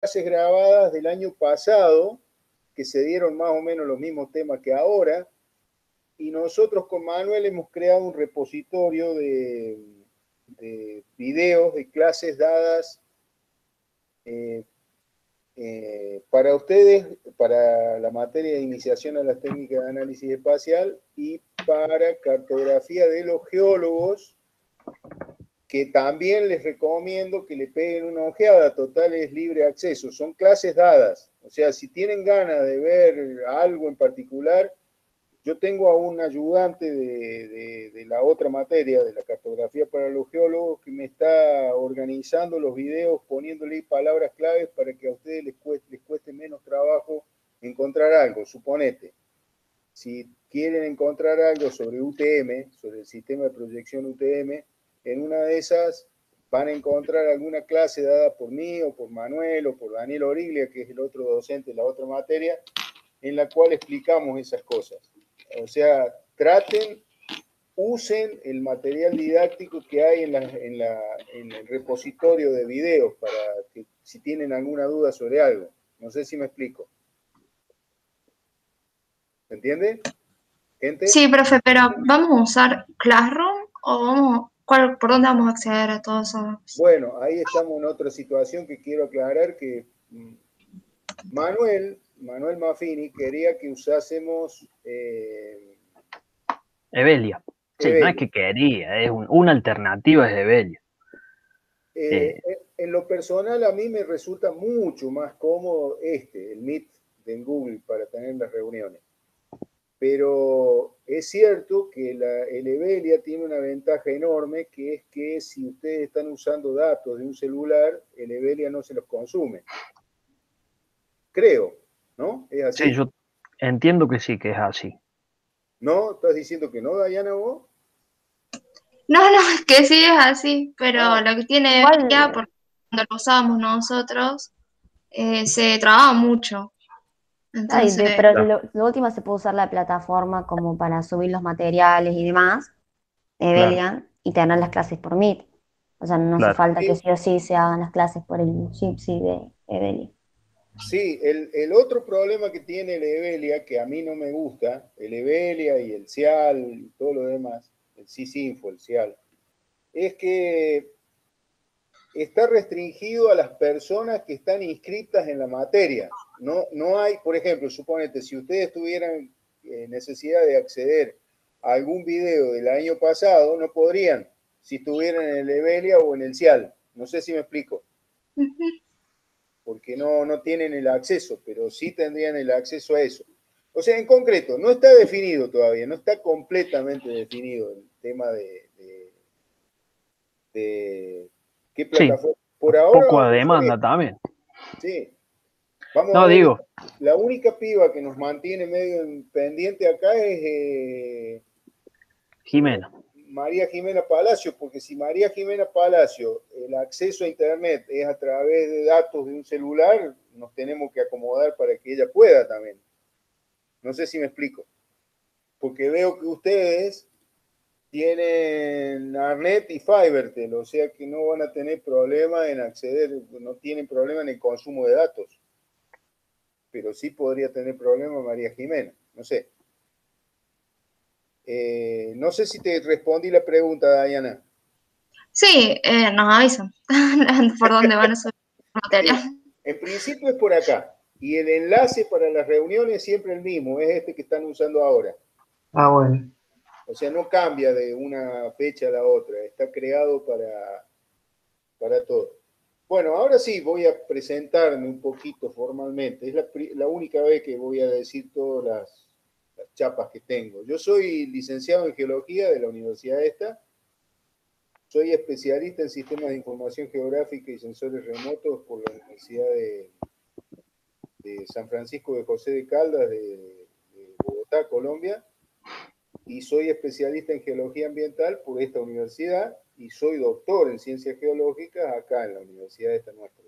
clases grabadas del año pasado, que se dieron más o menos los mismos temas que ahora, y nosotros con Manuel hemos creado un repositorio de videos de clases dadas para ustedes, para la materia de iniciación a las técnicas de análisis espacial y para cartografía de los geólogos, que también les recomiendo que le peguen una ojeada. Total, es libre acceso, son clases dadas. O sea, si tienen ganas de ver algo en particular, yo tengo a un ayudante de la otra materia, de la cartografía para los geólogos, que me está organizando los videos, poniéndole palabras claves para que a ustedes les cueste menos trabajo encontrar algo. Suponete, si quieren encontrar algo sobre UTM, sobre el sistema de proyección UTM, en una de esas van a encontrar alguna clase dada por mí o por Manuel o por Daniel Origlia, que es el otro docente de la otra materia, en la cual explicamos esas cosas. O sea, usen el material didáctico que hay en el repositorio de videos para que si tienen alguna duda sobre algo. No sé si me explico. ¿Se entiende, gente? Sí, profe, pero ¿vamos a usar Classroom o por dónde vamos a acceder a todos esos? Bueno, ahí estamos en otra situación que quiero aclarar, que Manuel Maffini quería que usásemos Evelia. Sí, no es que quería, es una alternativa es Evelia. En lo personal, a mí me resulta mucho más cómodo el Meet de Google para tener las reuniones. Pero es cierto que el Evelia tiene una ventaja enorme, que es que si ustedes están usando datos de un celular, el Evelia no se los consume. Creo, ¿no? ¿Es así? Sí, yo entiendo que sí, que es así. ¿No? ¿Estás diciendo que no, Dayana, vos? No, es que sí es así, pero lo que tiene Evelia, porque cuando lo usábamos nosotros, se trababa mucho. Entonces, pero lo último se puede usar la plataforma como para subir los materiales y demás, Evelia, y tener las clases por Meet. O sea, no hace falta que sí o sí se hagan las clases por el Jitsi de Evelia. Sí, el otro problema que tiene el Evelia, que a mí no me gusta, el Evelia y el CIAL y todo lo demás, el CISINFO, el CIAL, es que está restringido a las personas que están inscritas en la materia. No hay, por ejemplo, suponete, si ustedes tuvieran necesidad de acceder a algún video del año pasado, no podrían, si estuvieran en el Evelia o en el CIAL. No sé si me explico. Porque no tienen el acceso, pero sí tendrían el acceso a eso. O sea, en concreto, no está definido todavía, no está completamente definido el tema de qué plataforma. Sí, por ahora poco a demanda también. Sí. Vamos no, a ver, digo. La única piba que nos mantiene medio pendiente acá es Jimena. María Jimena Palacio, porque si María Jimena Palacio, el acceso a internet es a través de datos de un celular, nos tenemos que acomodar para que ella pueda también. No sé si me explico. Porque veo que ustedes tienen Arnet y Fivertel, o sea que no van a tener problema en acceder, no tienen problema en el consumo de datos. Pero sí podría tener problema María Jimena, no sé. No sé si te respondí la pregunta, Diana. Sí, nos avisan por dónde van a subir material. Sí, en principio es por acá. Y el enlace para las reuniones es siempre el mismo, es este que están usando ahora. Ah, bueno. O sea, no cambia de una fecha a la otra, está creado para todo. Bueno, ahora sí voy a presentarme un poquito formalmente. Es la única vez que voy a decir todas las chapas que tengo. Yo soy licenciado en Geología de la Universidad esta. Soy especialista en sistemas de información geográfica y sensores remotos por la Universidad de San Francisco de José de Caldas de Bogotá, Colombia. Y soy especialista en geología ambiental por esta universidad y soy doctor en ciencias geológicas acá en la universidad esta nuestra.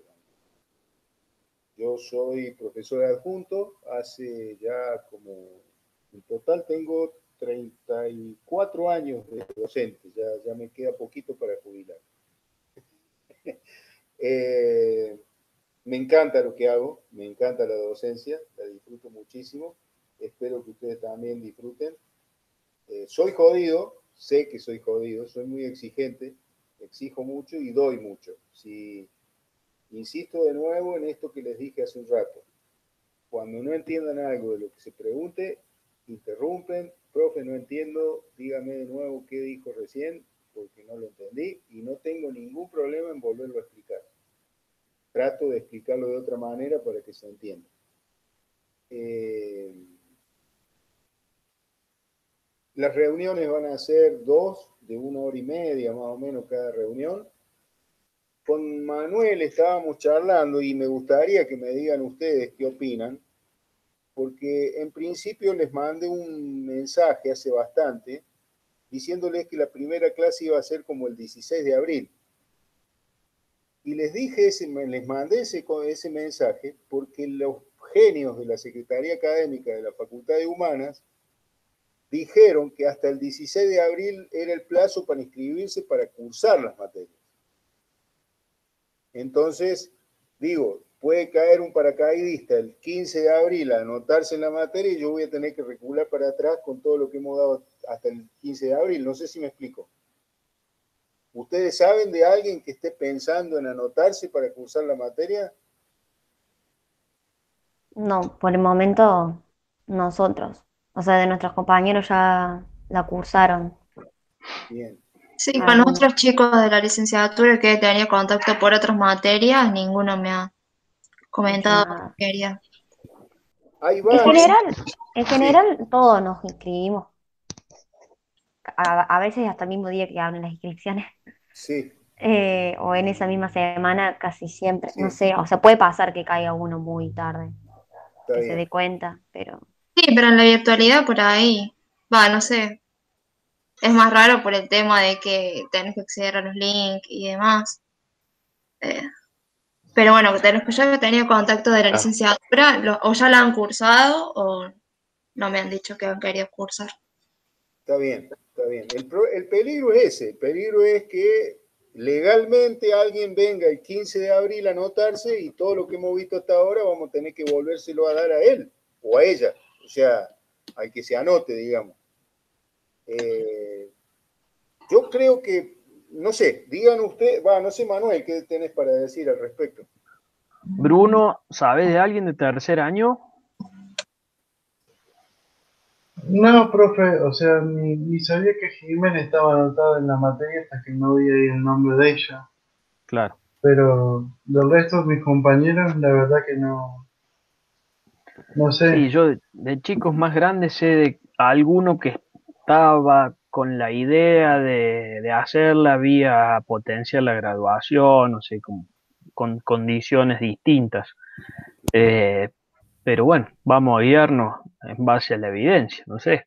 Yo soy profesor adjunto hace ya en total tengo 34 años de docente, ya me queda poquito para jubilar. Me encanta lo que hago, me encanta la docencia, la disfruto muchísimo. Espero que ustedes también disfruten. Soy jodido, sé que soy jodido, soy muy exigente, exijo mucho y doy mucho. Si insisto de nuevo en esto que les dije hace un rato. Cuando no entiendan algo de lo que se pregunte, interrumpen. Profe, no entiendo, dígame de nuevo qué dijo recién, porque no lo entendí y no tengo ningún problema en volverlo a explicar. Trato de explicarlo de otra manera para que se entienda. Las reuniones van a ser 2 de 1 hora y media más o menos cada reunión. Con Manuel estábamos charlando y me gustaría que me digan ustedes qué opinan, porque en principio les mandé un mensaje hace bastante diciéndoles que la primera clase iba a ser como el 16 de abril. Y les dije, les mandé ese mensaje porque los genios de la Secretaría Académica de la Facultad de Humanas dijeron que hasta el 16 de abril era el plazo para inscribirse para cursar las materias. Entonces, digo, puede caer un paracaidista el 15 de abril a anotarse en la materia y yo voy a tener que recular para atrás con todo lo que hemos dado hasta el 15 de abril. No sé si me explico. ¿Ustedes saben de alguien que esté pensando en anotarse para cursar la materia? No, por el momento nosotros. O sea, de nuestros compañeros ya la cursaron. Bien. Sí, con otros chicos de la licenciatura que tenía contacto por otras materias, ninguno me ha comentado que quería. En general, todos nos inscribimos. A veces hasta el mismo día que abren las inscripciones. Sí. O en esa misma semana, casi siempre. Sí. No sé, o sea, puede pasar que caiga uno muy tarde. Está que bien. se dé cuenta, pero... Sí, pero en la virtualidad por ahí, no sé. Es más raro por el tema de que tenés que acceder a los links y demás. Pero bueno, de los que yo he tenido contacto de la licenciatura, o ya la han cursado o no me han dicho que han querido cursar. Está bien, está bien. El peligro es ese. El peligro es que legalmente alguien venga el 15 de abril a anotarse y todo lo que hemos visto hasta ahora vamos a tener que volvérselo a dar a él o a ella. O sea, al que se anote, digamos. Yo creo que, no sé, digan ustedes, no sé, Manuel, ¿qué tenés para decir al respecto? Bruno, ¿sabes de alguien de tercer año? No, profe, o sea, ni sabía que Jimena estaba anotada en la materia hasta que no vi ahí el nombre de ella. Claro. Pero del resto de mis compañeros, la verdad que no sé. Sí, yo de chicos más grandes sé de alguno que estaba con la idea de hacerla vía potenciar la graduación, no sé, con condiciones distintas. Pero bueno, vamos a guiarnos en base a la evidencia, no sé.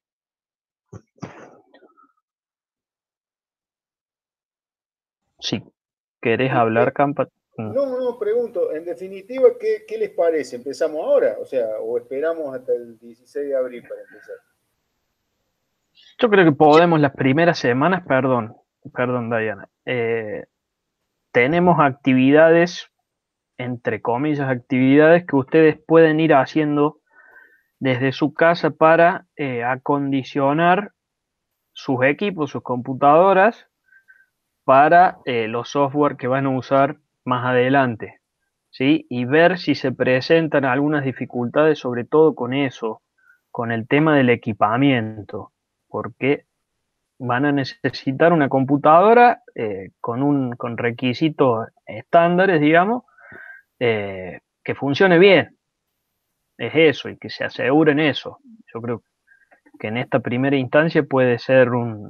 Si querés hablar, Campa. No, pregunto, en definitiva, ¿qué les parece? ¿Empezamos ahora? O sea, ¿o esperamos hasta el 16 de abril para empezar? Yo creo que podemos las primeras semanas, perdón, Diana. Tenemos actividades, entre comillas, actividades que ustedes pueden ir haciendo desde su casa para acondicionar sus equipos, sus computadoras, para los software que van a usar más adelante, ¿sí? Y ver si se presentan algunas dificultades, sobre todo con eso, con el tema del equipamiento, porque van a necesitar una computadora con requisitos estándares, digamos, que funcione bien. Es eso, y que se aseguren eso. Yo creo que en esta primera instancia puede ser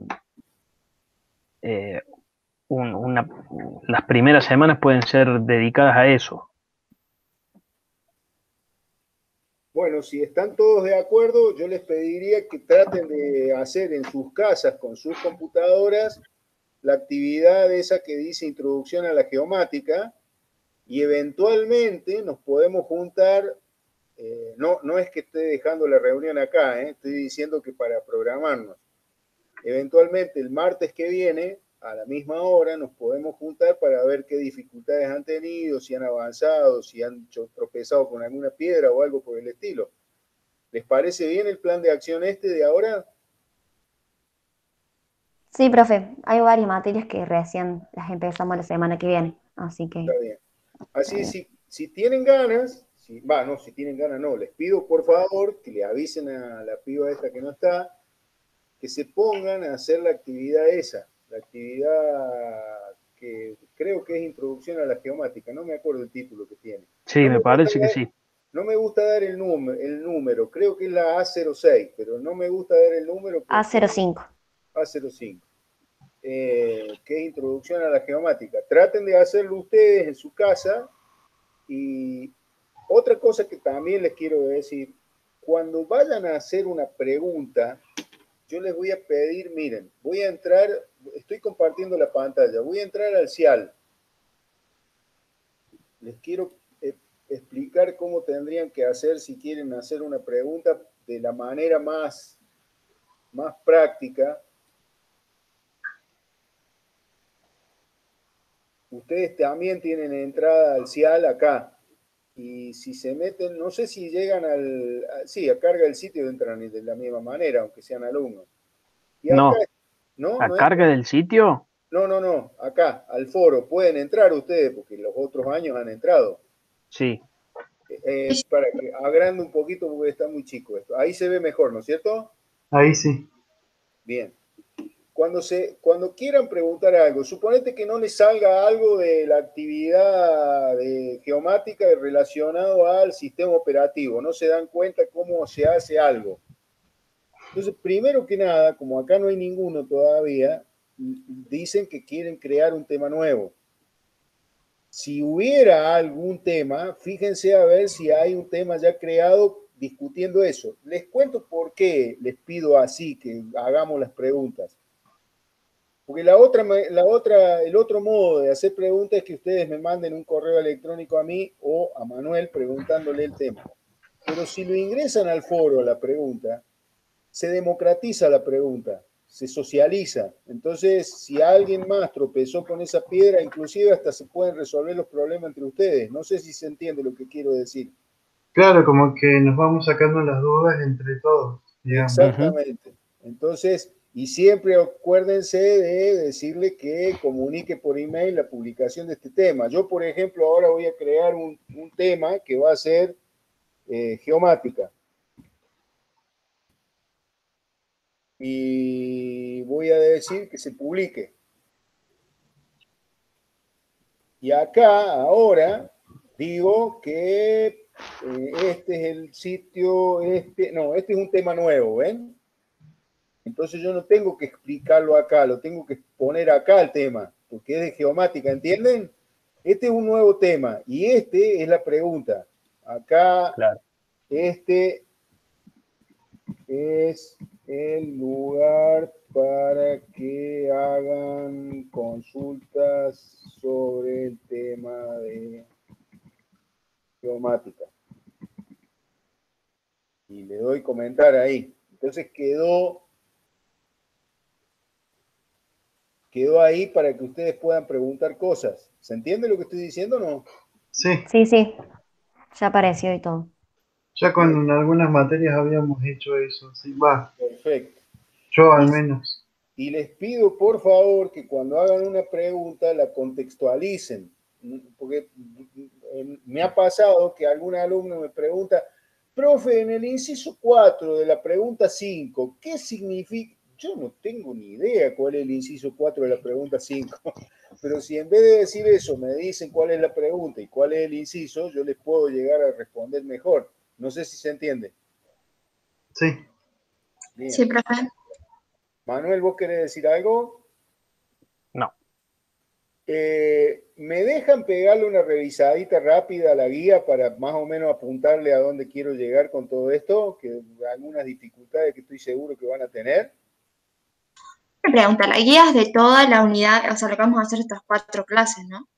las primeras semanas pueden ser dedicadas a eso. Bueno, si están todos de acuerdo, yo les pediría que traten de hacer en sus casas, con sus computadoras, la actividad esa que dice Introducción a la Geomática, y eventualmente nos podemos juntar, no es que esté dejando la reunión acá, estoy diciendo que para programarnos. Eventualmente el martes que viene a la misma hora nos podemos juntar para ver qué dificultades han tenido, si han avanzado, si han tropezado con alguna piedra o algo por el estilo. ¿Les parece bien el plan de acción de ahora? Sí, profe, hay varias materias que recién las empezamos la semana que viene, así que... Está bien. Así, si tienen ganas, si tienen ganas no, les pido por favor que le avisen a la piba esta que no está, que se pongan a hacer la actividad esa, la actividad que creo que es Introducción a la Geomática, no me acuerdo el título que tiene. Sí, No me parece que sí. No me gusta dar el número, creo que es la A06, pero no me gusta dar el número. A05. A05. Que es Introducción a la Geomática. Traten de hacerlo ustedes en su casa. Y otra cosa que también les quiero decir, cuando vayan a hacer una pregunta, yo les voy a pedir, miren, voy a entrar, estoy compartiendo la pantalla, voy a entrar al CIAL. Les quiero explicar cómo tendrían que hacer si quieren hacer una pregunta de la manera más práctica. Ustedes también tienen entrada al CIAL acá. Y si se meten, no sé si llegan sí, a carga del sitio entran de la misma manera, aunque sean alumnos. Y acá, no. ¿A carga del sitio? No, acá, al foro. Pueden entrar ustedes, porque los otros años han entrado. Sí. Para que agrande un poquito, porque está muy chico esto. Ahí se ve mejor, ¿no es cierto? Ahí sí. Bien. Cuando quieran preguntar algo, suponete que no les salga algo de la actividad de geomática relacionado al sistema operativo, no se dan cuenta cómo se hace algo. Entonces, primero que nada, como acá no hay ninguno todavía, dicen que quieren crear un tema nuevo. Si hubiera algún tema, fíjense a ver si hay un tema ya creado discutiendo eso. Les cuento por qué les pido así, que hagamos las preguntas. Porque el otro modo de hacer preguntas es que ustedes me manden un correo electrónico a mí o a Manuel preguntándole el tema. Pero si lo ingresan al foro la pregunta, se democratiza la pregunta, se socializa. Entonces, si alguien más tropezó con esa piedra, inclusive hasta se pueden resolver los problemas entre ustedes. No sé si se entiende lo que quiero decir. Claro, como que nos vamos sacando las dudas entre todos, digamos. Exactamente. Entonces, y siempre acuérdense de decirle que comunique por email la publicación de este tema. Yo, por ejemplo, ahora voy a crear un tema que va a ser geomática. Y voy a decir que se publique. Y acá, ahora, digo que este es el sitio, este es un tema nuevo, ¿ven? Entonces yo no tengo que explicarlo acá, lo tengo que poner acá el tema, porque es de geomática, ¿entienden? Este es un nuevo tema y este es la pregunta. Acá, claro. Este es el lugar para que hagan consultas sobre el tema de geomática. Y le doy comentar ahí. Entonces quedó ahí para que ustedes puedan preguntar cosas. ¿Se entiende lo que estoy diciendo o no? Sí. Sí. Ya apareció y todo. Ya con algunas materias habíamos hecho eso. Sí, va. Perfecto. Yo al menos. Y les pido, por favor, que cuando hagan una pregunta la contextualicen. Porque me ha pasado que algún alumno me pregunta, profe, en el inciso 4 de la pregunta 5, ¿qué significa? Yo no tengo ni idea cuál es el inciso 4 de la pregunta 5, pero si en vez de decir eso me dicen cuál es la pregunta y cuál es el inciso, yo les puedo llegar a responder mejor. No sé si se entiende. Sí. Bien. Sí, profe. Manuel, ¿vos querés decir algo? No. ¿Me dejan pegarle una revisadita rápida a la guía para más o menos apuntarle a dónde quiero llegar con todo esto? Que algunas dificultades que estoy seguro que van a tener. Me pregunta, la guía es de toda la unidad, o sea, lo que vamos a hacer estas 4 clases, ¿no?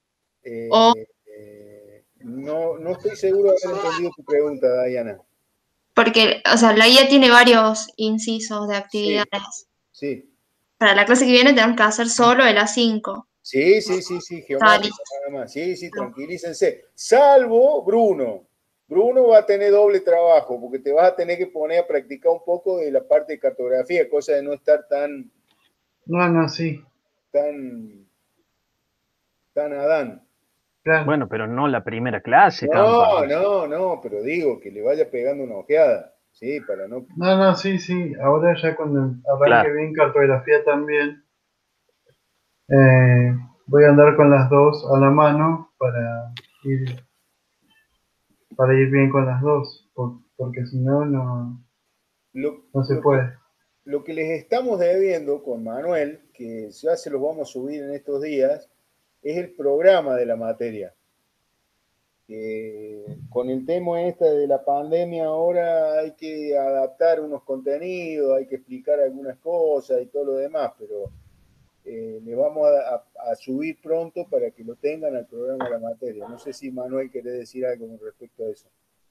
No estoy seguro de haber entendido tu pregunta, Diana. Porque, o sea, la guía tiene varios incisos de actividades. Sí. para la clase que viene tenemos que hacer solo el A5. Sí, geomática nada más. Sí, tranquilícense. Salvo Bruno. Bruno va a tener doble trabajo, porque te vas a tener que poner a practicar un poco de la parte de cartografía, cosa de no estar tan... No, sí. Tan Adán. Claro. Bueno, pero no la primera clase, No, pero digo que le vaya pegando una ojeada, ¿sí? Para no... No, sí. Ahora ya cuando arranque bien cartografía también, voy a andar con las dos a la mano para ir bien con las dos, porque si no, no se puede. Lo que les estamos debiendo con Manuel, que ya se los vamos a subir en estos días, es el programa de la materia. Con el tema de la pandemia ahora hay que adaptar unos contenidos, hay que explicar algunas cosas y todo lo demás, pero le vamos a subir pronto para que lo tengan al programa de la materia. No sé si Manuel quiere decir algo con respecto a eso.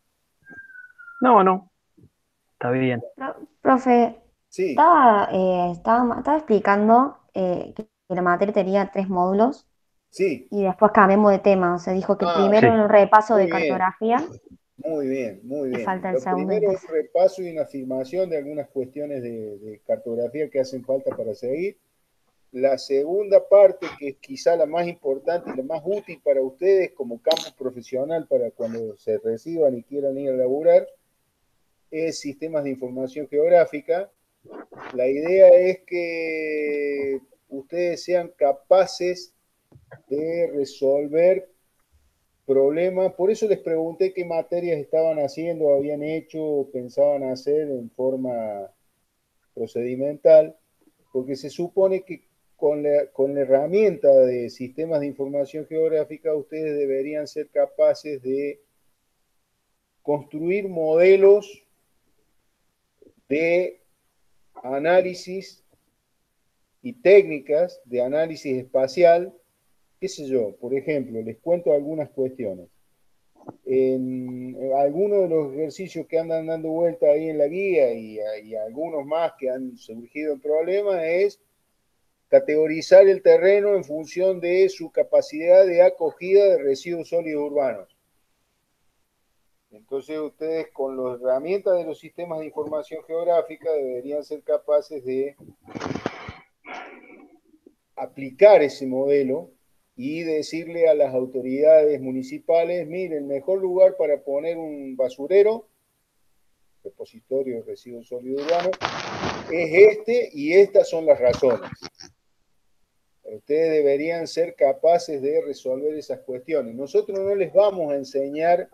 No, está bien. Profe, Sí. estaba explicando que la materia tenía 3 módulos. Sí. Y después cambiamos de tema. O sea, dijo que primero el repaso de cartografía. Muy bien. Y falta el segundo. Primero un repaso y una afirmación de algunas cuestiones de cartografía que hacen falta para seguir. La segunda parte, que es quizá la más importante y la más útil para ustedes como campo profesional para cuando se reciban y quieran ir a laburar, es sistemas de información geográfica. La idea es que ustedes sean capaces de resolver problemas. Por eso les pregunté qué materias estaban haciendo, habían hecho o pensaban hacer en forma procedimental, porque se supone que con la herramienta de sistemas de información geográfica ustedes deberían ser capaces de construir modelos de análisis y técnicas de análisis espacial, qué sé yo, por ejemplo, les cuento algunas cuestiones. En algunos de los ejercicios que andan dando vuelta ahí en la guía y algunos más que han surgido en problemas es categorizar el terreno en función de su capacidad de acogida de residuos sólidos urbanos. Entonces ustedes con las herramientas de los sistemas de información geográfica deberían ser capaces de aplicar ese modelo y decirle a las autoridades municipales, miren, el mejor lugar para poner un basurero, repositorio de residuos sólidos urbanos, es este y estas son las razones. Ustedes deberían ser capaces de resolver esas cuestiones. Nosotros no les vamos a enseñar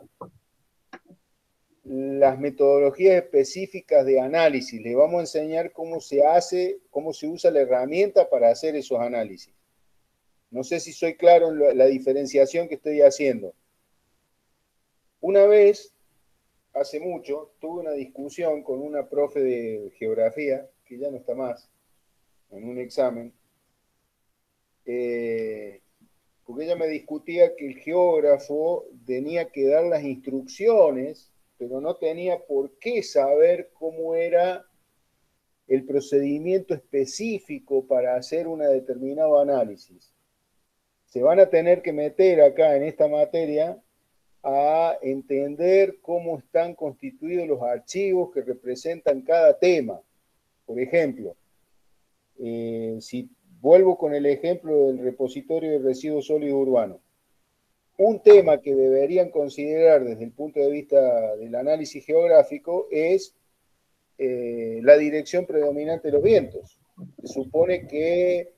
las metodologías específicas de análisis, les vamos a enseñar cómo se hace, cómo se usa la herramienta para hacer esos análisis. No sé si soy claro en la diferenciación que estoy haciendo. Una vez, hace mucho, tuve una discusión con una profe de geografía, que ya no está más, en un examen, porque ella me discutía que el geógrafo tenía que dar las instrucciones, pero no tenía por qué saber cómo era el procedimiento específico para hacer un determinado análisis. Se van a tener que meter acá en esta materia a entender cómo están constituidos los archivos que representan cada tema. Por ejemplo, si vuelvo con el ejemplo del repositorio de residuos sólidos urbanos, un tema que deberían considerar desde el punto de vista del análisis geográfico es la dirección predominante de los vientos. Se supone que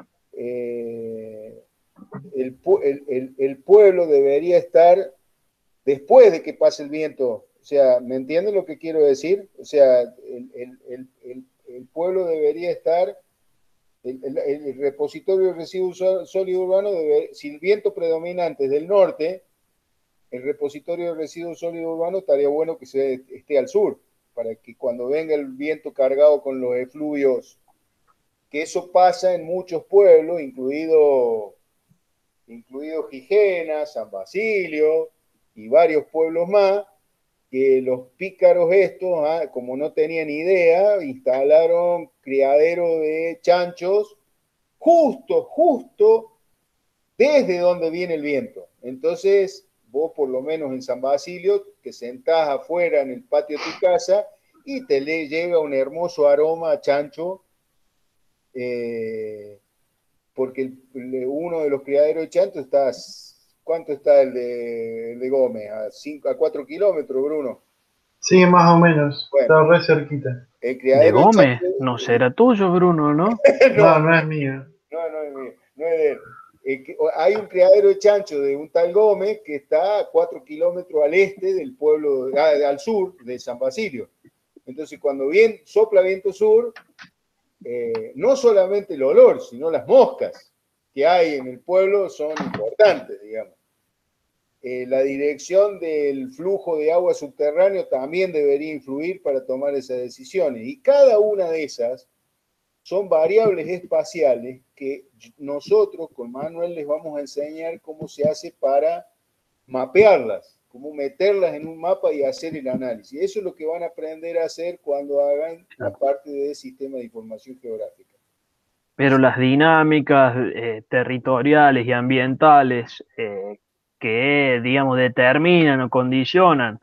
el pueblo debería estar después de que pase el viento. O sea, ¿me entienden lo que quiero decir? O sea, el pueblo debería estar, el repositorio de residuos sólidos urbanos, si el viento predominante es del norte, el repositorio de residuos sólidos urbanos estaría bueno que esté al sur, para que cuando venga el viento cargado con los efluvios, que eso pasa en muchos pueblos, incluido Gijena, San Basilio y varios pueblos más, que los pícaros estos, como no tenían idea, instalaron criadero de chanchos justo desde donde viene el viento. Entonces, vos por lo menos en San Basilio, te sentás afuera en el patio de tu casa y te le llega un hermoso aroma a chancho, porque uno de los criaderos de chancho está, ¿cuánto está el de Gómez? A 4 kilómetros, Bruno. Sí, más o menos, bueno, está re cerquita. El ¿De criadero Gómez? chancho, No será tuyo, Bruno, ¿no? No es mío. No es mío, no es de él. Hay un criadero de chancho de un tal Gómez que está a 4 kilómetros al este del pueblo, al sur de San Basilio. Entonces, cuando sopla viento sur, no solamente el olor, sino las moscas que hay en el pueblo son importantes, digamos. La dirección del flujo de agua subterráneo también debería influir para tomar esas decisiones. Y cada una de esas son variables espaciales que nosotros con Manuel les vamos a enseñar cómo se hace para mapearlas, cómo meterlas en un mapa y hacer el análisis. Eso es lo que van a aprender a hacer cuando hagan la parte de sistema de información geográfica. Pero las dinámicas territoriales y ambientales que, digamos, determinan o condicionan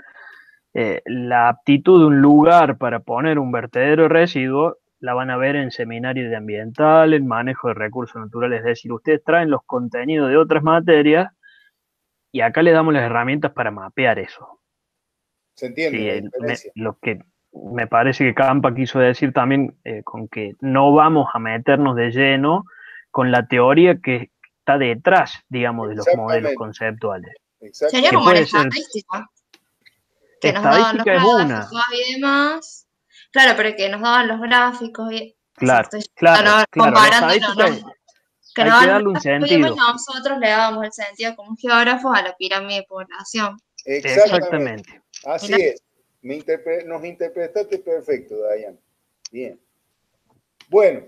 la aptitud de un lugar para poner un vertedero de residuos, la van a ver en seminarios de ambiental, en manejo de recursos naturales. Es decir, ustedes traen los contenidos de otras materias y acá les damos las herramientas para mapear eso. ¿Se entiende Sí, la diferencia? lo que me parece que Campa quiso decir también con que no vamos a meternos de lleno con la teoría que está detrás, digamos, de los modelos conceptuales. Sería como la estadística. Que nos daban los gráficos y demás. Claro, pero que nos daban los gráficos y... Claro, o sea, claro, comparándolo, la estadística hay que darle un sentido. Y nosotros le dábamos el sentido como geógrafos a la pirámide de población. Exactamente. Así es. Nos interpretaste perfecto, Dayan. Bien. Bueno,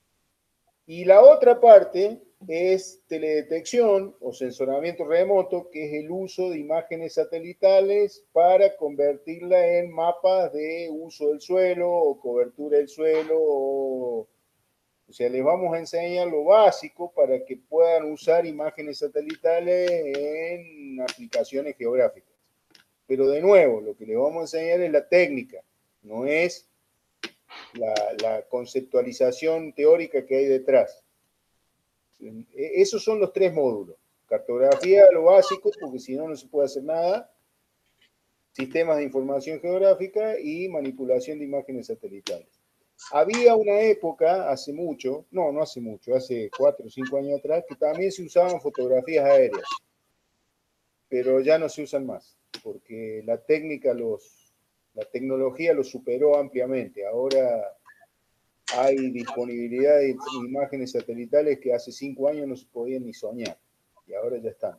y la otra parte es teledetección o sensoramiento remoto, que es el uso de imágenes satelitales para convertirla en mapas de uso del suelo o cobertura del suelo. O sea, les vamos a enseñar lo básico para que puedan usar imágenes satelitales en aplicaciones geográficas. Pero de nuevo, lo que les vamos a enseñar es la técnica, no es la conceptualización teórica que hay detrás. Esos son los 3 módulos. Cartografía, lo básico, porque si no, no se puede hacer nada. Sistemas de información geográfica y manipulación de imágenes satelitales. Había una época, hace mucho, no hace mucho, hace 4 o 5 años atrás, que también se usaban fotografías aéreas. Pero ya no se usan más, porque la tecnología los superó ampliamente. Ahora hay disponibilidad de imágenes satelitales que hace 5 años no se podían ni soñar, y ahora ya están.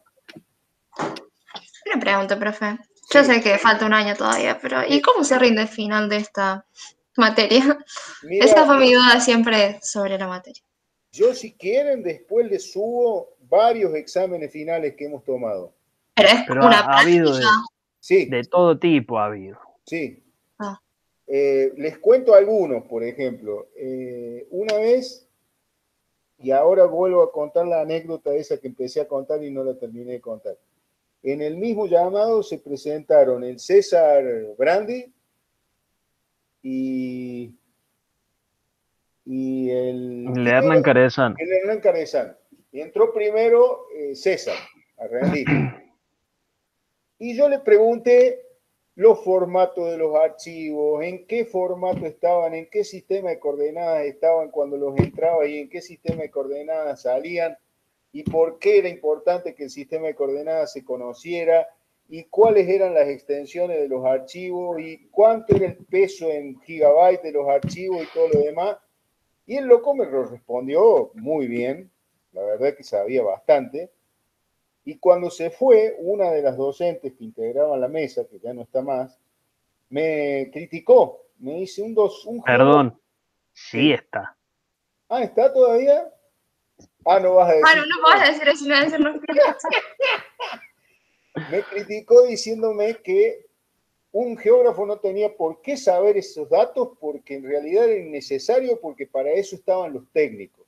Una pregunta, profe. Yo sé que falta un año todavía, pero ¿y cómo se rinde el final de esta materia? Mira, esa fue mi duda siempre sobre la materia. Yo, si quieren, después les subo varios exámenes finales que hemos tomado. Pero ha habido de todo tipo, ha habido. Sí. Les cuento algunos, por ejemplo. Una vez, y ahora vuelvo a contar la anécdota esa que empecé a contar y no la terminé de contar. En el mismo llamado se presentaron el César Brandi y el Hernán Carezán. El Hernán Carezán. Y entró primero César a rendir. Y yo le pregunté los formatos de los archivos, en qué formato estaban, en qué sistema de coordenadas estaban cuando los entraba y en qué sistema de coordenadas salían, y por qué era importante que el sistema de coordenadas se conociera, y cuáles eran las extensiones de los archivos, y cuánto era el peso en gigabytes de los archivos y todo lo demás. Y el loco me respondió muy bien, la verdad que sabía bastante. Y cuando se fue, una de las docentes que integraban la mesa, que ya no está más, me criticó. Me dice un Perdón, sí está. Ah, ¿está todavía? Ah, no vas a decir. Ah, no vas a decir eso, no vas a decir. Me criticó diciéndome que un geógrafo no tenía por qué saber esos datos porque en realidad era innecesario porque para eso estaban los técnicos.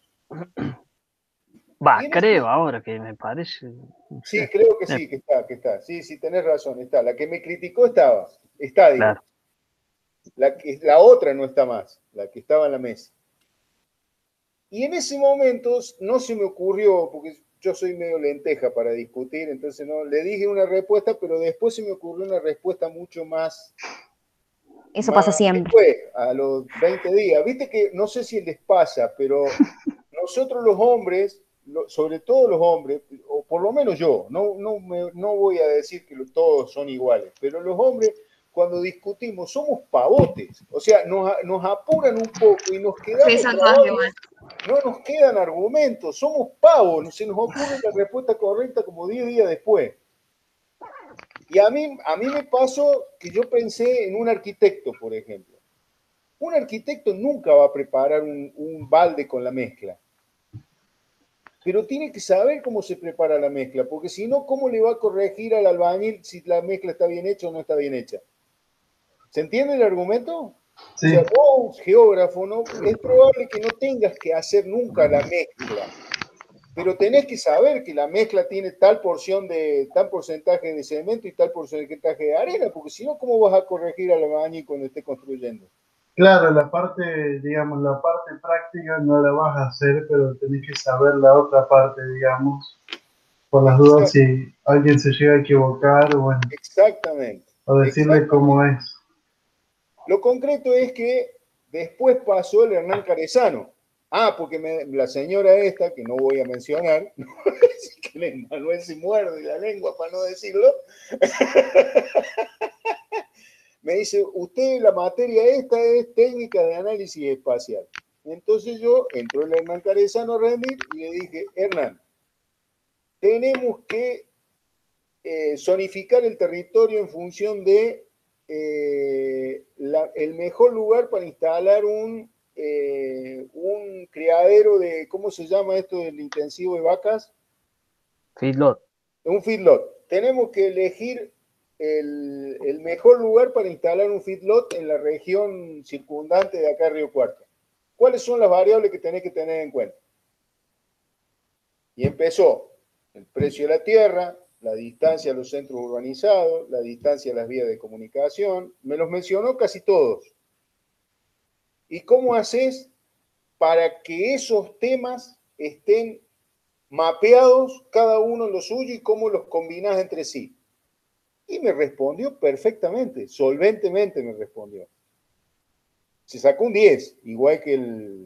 Creo ahora que me parece. No sí, sé. creo que sí, que está. Sí, tenés razón, está. La que me criticó está, digo. Claro. La otra no está más, la que estaba en la mesa. Y en ese momento no se me ocurrió, porque yo soy medio lenteja para discutir, entonces no le dije una respuesta, pero después se me ocurrió una respuesta mucho más. Eso pasa siempre. Después, a los 20 días. Viste que no sé si les pasa, pero nosotros los hombres, sobre todo los hombres, o por lo menos yo, no voy a decir que todos son iguales, pero los hombres cuando discutimos somos pavotes, o sea, nos apuran un poco y nos quedamos trabados, no nos quedan argumentos, somos pavos, se nos ocurre la respuesta correcta como 10 días después. Y a mí me pasó que yo pensé en un arquitecto, por ejemplo. Un arquitecto nunca va a preparar un balde con la mezcla. Pero tiene que saber cómo se prepara la mezcla, porque si no, ¿cómo le va a corregir al albañil si la mezcla está bien hecha o no está bien hecha? ¿Se entiende el argumento? Sí. O sea, vos, geógrafo, ¿no? Es probable que no tengas que hacer nunca la mezcla, pero tenés que saber que la mezcla tiene tal porcentaje de cemento y tal porcentaje de arena, porque si no, ¿cómo vas a corregir al albañil cuando esté construyendo? Claro, la parte, digamos, la parte práctica no la vas a hacer, pero tenés que saber la otra parte, digamos, por las dudas si alguien se llega a equivocar, bueno. Exactamente. O decirle cómo es. Lo concreto es que después pasó el Hernán Carezano. Porque la señora esta, que no voy a mencionar, que Manuel se muerde la lengua para no decirlo, me dice, usted la materia esta es técnica de análisis espacial. Entonces yo entró el Hernán Carezano a rendir y le dije, Hernán, tenemos que zonificar el territorio en función de el mejor lugar para instalar un criadero de, ¿cómo se llama esto del intensivo de vacas? Feedlot. Un feedlot. Tenemos que elegir el mejor lugar para instalar un feedlot en la región circundante de acá, Río Cuarto. ¿Cuáles son las variables que tenés que tener en cuenta? Y empezó el precio de la tierra, la distancia a los centros urbanizados, la distancia a las vías de comunicación, me los mencionó casi todos. ¿Y cómo haces para que esos temas estén mapeados, cada uno lo suyo, y cómo los combinás entre sí? Y me respondió perfectamente, solventemente me respondió. Se sacó un 10, igual que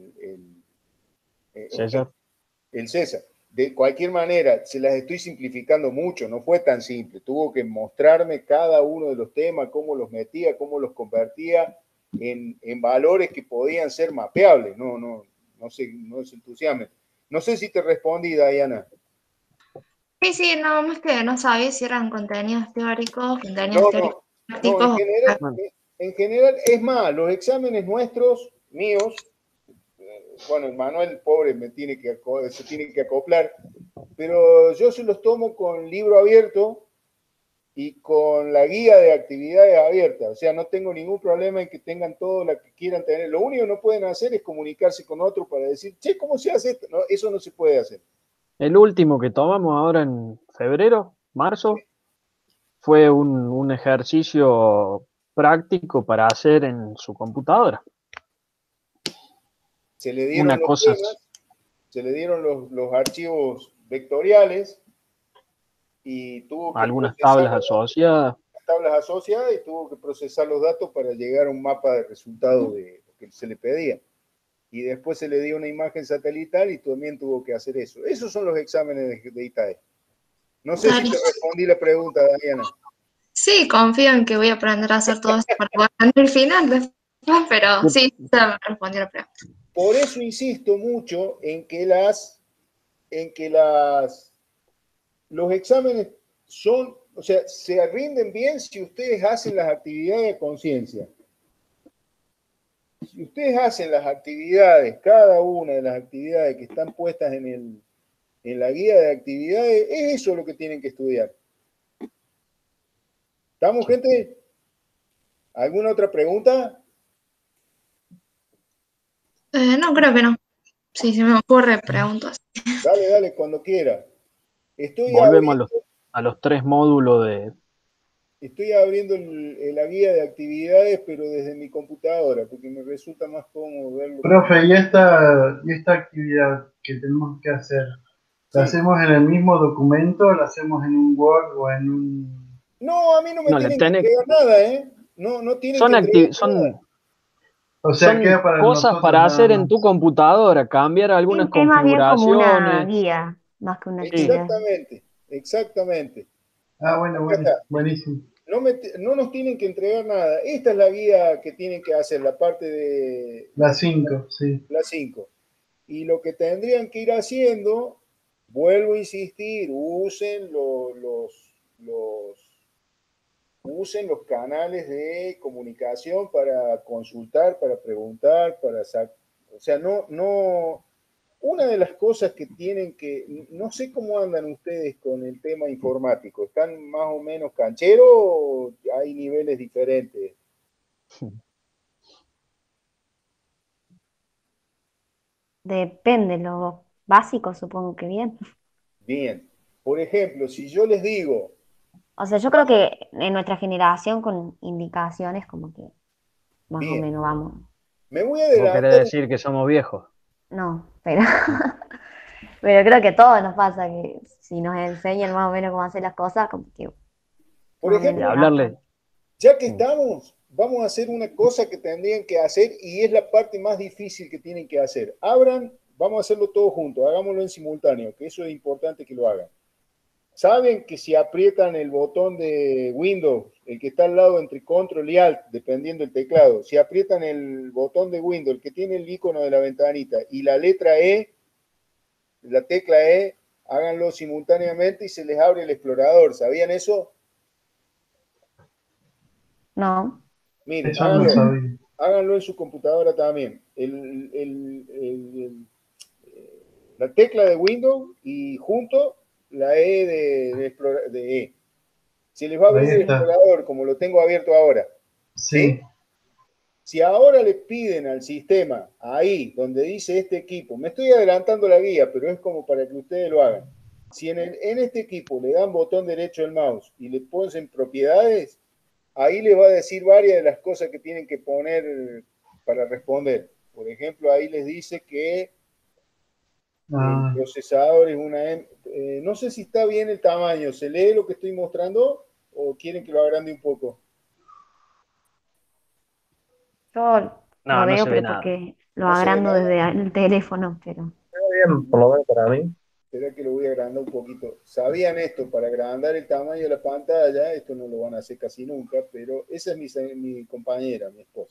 César. El César. De cualquier manera, se las estoy simplificando mucho, no fue tan simple. Tuvo que mostrarme cada uno de los temas, cómo los metía, cómo los convertía en valores que podían ser mapeables. No se entusiasmen. No sé si te respondí, Diana. Sí, no, más que no sabía si eran contenidos teóricos, contenidos teóricos prácticos. En general, es más, los exámenes nuestros, míos, bueno, Manuel, pobre, se tiene que acoplar, pero yo se los tomo con libro abierto y con la guía de actividades abiertas. O sea, no tengo ningún problema en que tengan todo lo que quieran tener. Lo único que no pueden hacer es comunicarse con otro para decir, che, ¿cómo se hace esto? No, eso no se puede hacer. El último que tomamos ahora en febrero, marzo, fue un ejercicio práctico para hacer en su computadora. Se le dieron los temas, se le dieron los archivos vectoriales y tuvo que algunas tablas asociadas. Y tuvo que procesar los datos para llegar a un mapa de resultados de lo que se le pedía. Y después se le dio una imagen satelital y también tuvo que hacer eso. Esos son los exámenes de ITAE. No sé si te respondí la pregunta, Diana. Sí, confío en que voy a aprender a hacer todo esto para poder en el final después, pero sí, me respondió la pregunta. Por eso insisto mucho en que los exámenes son, o sea, se rinden bien si ustedes hacen las actividades de conciencia. Si ustedes hacen las actividades, cada una de las actividades que están puestas en la guía de actividades, es eso lo que tienen que estudiar. ¿Estamos, gente? ¿Alguna otra pregunta? No, creo que no. Si se me ocurre, preguntas. Dale, dale, cuando quiera. Volvemos a los 3 módulos de... Estoy abriendo la guía de actividades, pero desde mi computadora, porque me resulta más cómodo verlo. Profe, ¿y esta actividad que tenemos que hacer? ¿La hacemos en el mismo documento? ¿La hacemos en un Word o en un...? No, a mí no me tienen que entregar nada, ¿eh? No tienen que entregar nada. O sea, son queda para cosas nosotros para hacer nada en más. tu computadora, cambiar algunas Es más bien como una configuraciones. guía, más que una actividad. Exactamente. Ah, bueno, buenísimo. No nos tienen que entregar nada. Esta es la guía que tienen que hacer, la parte de... La 5, sí. La 5. Y lo que tendrían que ir haciendo, vuelvo a insistir, usen usen los canales de comunicación para consultar, para preguntar, o sea, una de las cosas que tienen que, no sé cómo andan ustedes con el tema informático, ¿están más o menos cancheros o hay niveles diferentes? Depende, lo básico supongo que bien. Bien. Por ejemplo, si yo les digo... O sea, yo creo que en nuestra generación con indicaciones como que más o Bien. menos vamos. Me voy a ¿Vos querés adelantar. decir que somos viejos? No, pero, pero creo que a todos nos pasa que si nos enseñan más o menos cómo hacer las cosas, como que Por más o menos ejemplo, Hablarle. ya que estamos, vamos a hacer una cosa que tendrían que hacer y es la parte más difícil que tienen que hacer. Abran, vamos a hacerlo todos juntos, hagámoslo en simultáneo, que eso es importante que lo hagan. Saben que si aprietan el botón de Windows, el que está al lado entre Control y Alt, dependiendo del teclado, si aprietan el botón de Windows, el que tiene el icono de la ventanita, y la letra E, la tecla E, háganlo simultáneamente y se les abre el explorador. ¿Sabían eso? no. Miren, Eso no sabía. háganlo en su computadora también. La tecla de Windows y junto la E de E. Se les va a abrir el explorador como lo tengo abierto ahora. Sí. Si ahora le piden al sistema, ahí donde dice este equipo, me estoy adelantando la guía, pero es como para que ustedes lo hagan. Si en este equipo le dan botón derecho al mouse y le ponen propiedades, ahí les va a decir varias de las cosas que tienen que poner para responder. Por ejemplo, ahí les dice que el procesador es una... no sé si está bien el tamaño. ¿Se lee lo que estoy mostrando o quieren que lo agrande un poco? Yo No, lo no veo, se ve pero nada. porque lo ¿No se ve agrando nada? desde el teléfono, pero... Está bien, por lo menos para mí. Espera que lo voy a agrandar un poquito. ¿Sabían esto? Para agrandar el tamaño de la pantalla, esto no lo van a hacer casi nunca, pero esa es mi compañera, mi esposa.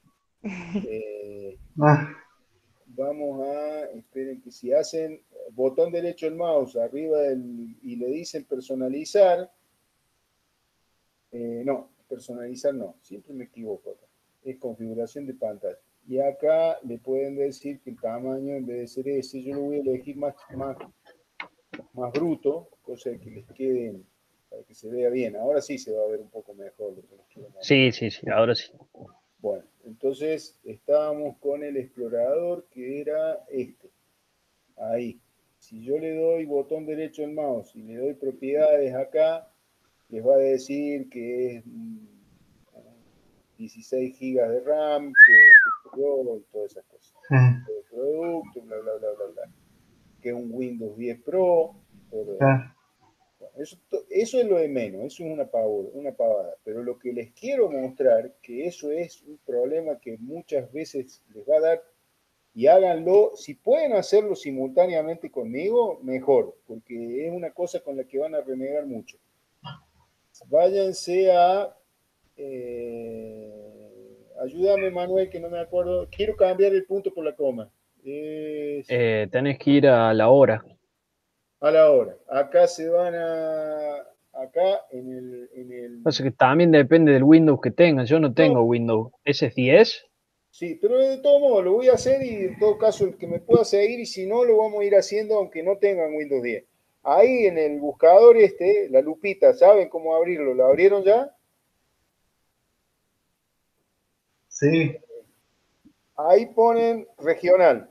Vamos a, esperen que si hacen botón derecho del mouse arriba y le dicen personalizar, no, personalizar no, siempre me equivoco acá. Es configuración de pantalla. Y acá le pueden decir que el tamaño, en vez de ser ese, yo lo voy a elegir más bruto, cosa de que les quede, para que se vea bien. Ahora sí se va a ver un poco mejor. Sí, ahora sí. Bueno, entonces estábamos con el explorador que era este. Ahí. Si yo le doy botón derecho al mouse y le doy propiedades acá, les va a decir que es 16 gigas de RAM, que y todas esas cosas. El producto, bla, bla, bla, bla, bla. Que es un Windows 10 Pro, todo lo demás. Bueno, eso es lo de menos, eso es una pavada. Pero lo que les quiero mostrar, que eso es un problema que muchas veces les va a dar, y háganlo, si pueden hacerlo simultáneamente conmigo, mejor, porque es una cosa con la que van a renegar mucho. Váyanse a... ayúdame, Manuel, que no me acuerdo. Quiero cambiar el punto por la coma. Tenés que ir a la hora. A la hora. Acá se van a... Acá en el... Pasa que también depende del Windows que tengas. Yo no tengo Windows. ¿Ese es 10? Sí, pero de todo modo lo voy a hacer y en todo caso el que me pueda seguir y si no lo vamos a ir haciendo aunque no tengan Windows 10. Ahí en el buscador la lupita, ¿saben cómo abrirlo? ¿Lo abrieron ya? Sí. Ahí ponen regional.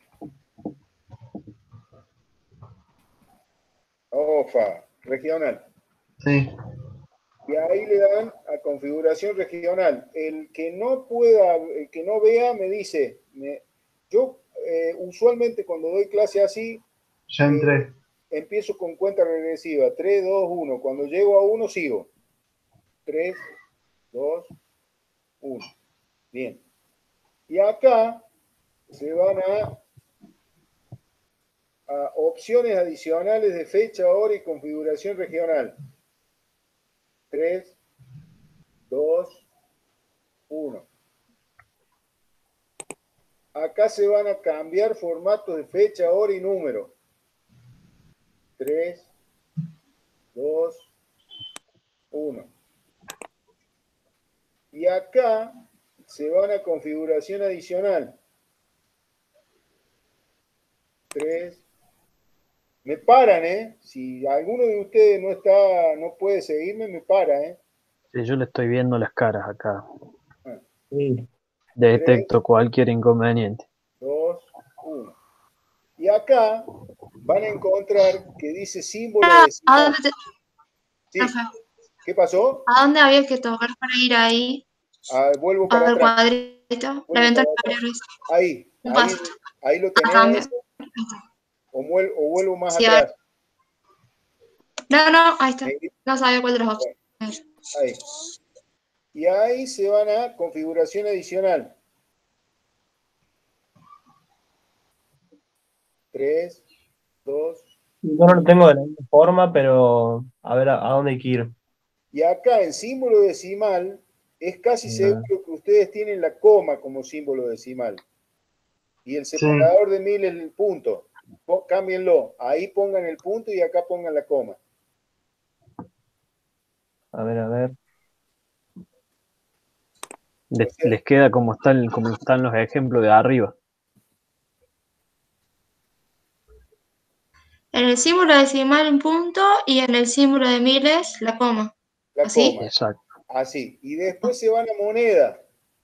OFA, regional. Sí. Y ahí le dan a configuración regional. El que no pueda, el que no vea, me dice, yo usualmente cuando doy clase así, Ya entré. empiezo con cuenta regresiva, 3, 2, 1. Cuando llego a 1, sigo. 3, 2, 1. Bien. Y acá se van a opciones adicionales de fecha, hora y configuración regional. 3, 2, 1. Acá se van a cambiar formatos de fecha, hora y número. 3, 2, 1. Y acá se van a configuración adicional. 3. Me paran, ¿eh? Si alguno de ustedes no puede seguirme, me para, ¿eh? Sí, yo le estoy viendo las caras acá. Sí. Detecto cualquier inconveniente. 2, 1. Y acá van a encontrar que dice símbolo ¿A decimal. dónde, Sí. ¿Qué pasó? ¿A dónde había que tocar para ir ahí? Vuelvo para Al atrás. cuadrito. La Vuelvo ventana para atrás. abre. Ahí lo Cambio. tenés. O vuelvo más Sí, atrás. no, ahí está. Ahí. No sabía cuál de los dos. Ahí. Y ahí se van a configuración adicional. 3, 2. Yo no lo tengo de la misma forma, pero a ver a dónde hay que ir. Y acá en símbolo decimal es casi seguro que ustedes tienen la coma como símbolo decimal. Y el separador de 1000 es el punto. Cámbienlo. Ahí pongan el punto y acá pongan la coma. A ver. Les queda como están los ejemplos de arriba. En el símbolo decimal un punto y en el símbolo de miles la coma. La ¿Así? coma. Exacto. Así. Y después se van a moneda.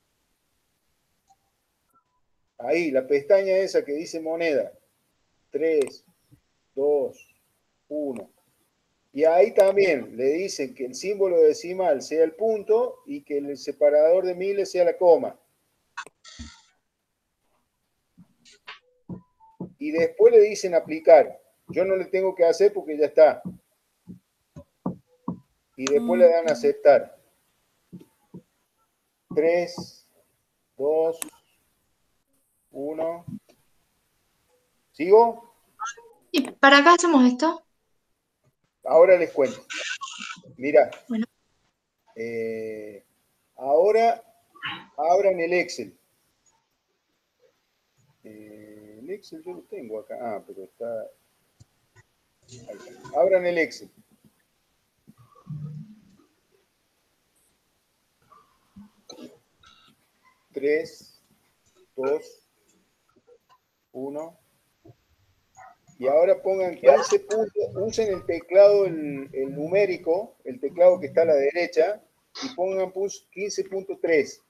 Ahí, la pestaña esa que dice moneda. 3, 2, 1. Y ahí también le dicen que el símbolo decimal sea el punto y que el separador de miles sea la coma. Y después le dicen aplicar. Yo no le tengo que hacer porque ya está. Y después le dan a aceptar. 3, 2, 1. ¿Sigo? ¿Y para qué hacemos esto? Ahora les cuento. Mirá. Bueno. Ahora abran el Excel. El Excel yo lo tengo acá. Ah, pero está... Ahí está. Abran el Excel. Tres, 2, 1. Y ahora pongan 15 puntos, usen el teclado, el numérico, el teclado que está a la derecha, y pongan 15.3.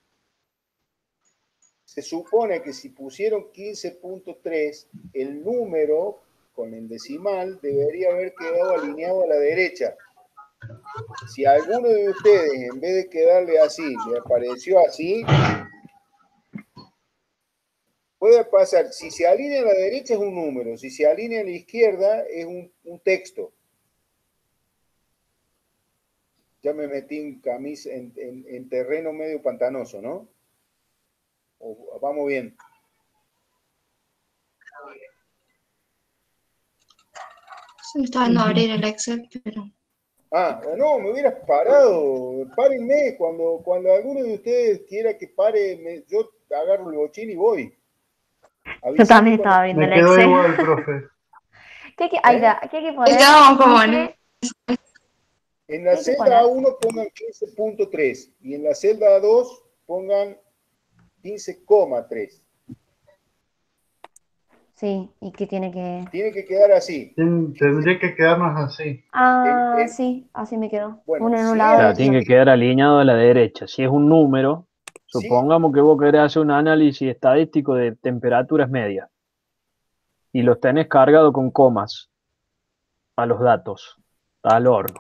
Se supone que si pusieron 15.3, el número con el decimal debería haber quedado alineado a la derecha. Si a alguno de ustedes, en vez de quedarle así, le apareció así, puede pasar. Si se alinea a la derecha es un número, si se alinea a la izquierda es un texto. Ya me metí en terreno medio pantanoso, ¿no? Vamos bien. Se me está dando a abrir el Excel, pero... Ah, no, me hubieras parado. Párenme. Cuando alguno de ustedes quiera que pare, yo agarro el bochín y voy. Yo también estaba viendo Me el quedó Excel. igual, profe. ¿Qué hay que poner? Estábamos como en... En la celda A1 pongan 15.3 y en la celda A2 pongan 15,3. Sí, ¿y qué tiene que...? Tiene que quedar así. Tendría que quedarnos así. Sí, así me quedó. Bueno, Uno en un sí, lado y Claro, otro en tiene otro. que quedar alineado a la derecha. Si es un número, Supongamos que vos querés hacer un análisis estadístico de temperaturas medias y los tenés cargados con comas a los datos, al horno.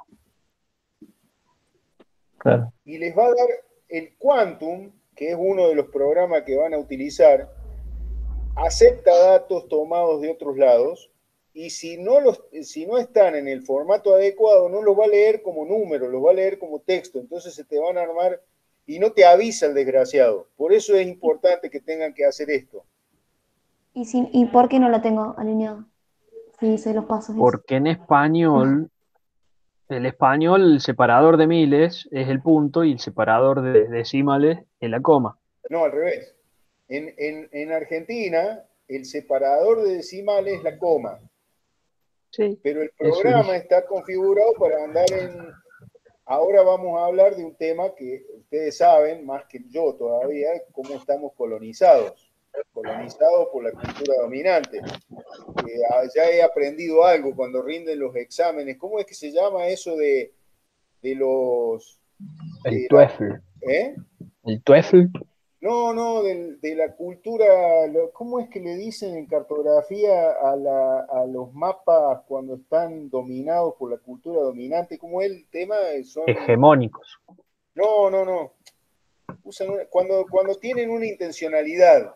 Claro. Y les va a dar el Quantum, que es uno de los programas que van a utilizar, acepta datos tomados de otros lados, y si no están en el formato adecuado, no los va a leer como números, los va a leer como texto, entonces se te van a armar y no te avisa el desgraciado. Por eso es importante que tengan que hacer esto. ¿Y por qué no lo tengo alineado? Sí, hice los pasos. Porque en español, el separador de miles es el punto y el separador de decimales es la coma. No, al revés. En Argentina, el separador de decimales es la coma. Sí, pero el programa está configurado para andar en... Ahora vamos a hablar de un tema que ustedes saben, más que yo todavía, cómo estamos colonizados por la cultura dominante. Ya he aprendido algo cuando rinden los exámenes. ¿Cómo es que se llama eso de los... El TOEFL. El TOEFL. No, de la cultura, ¿cómo es que le dicen en cartografía a los mapas cuando están dominados por la cultura dominante? ¿Cómo es el tema? Son... Hegemónicos. No. Cuando tienen una intencionalidad.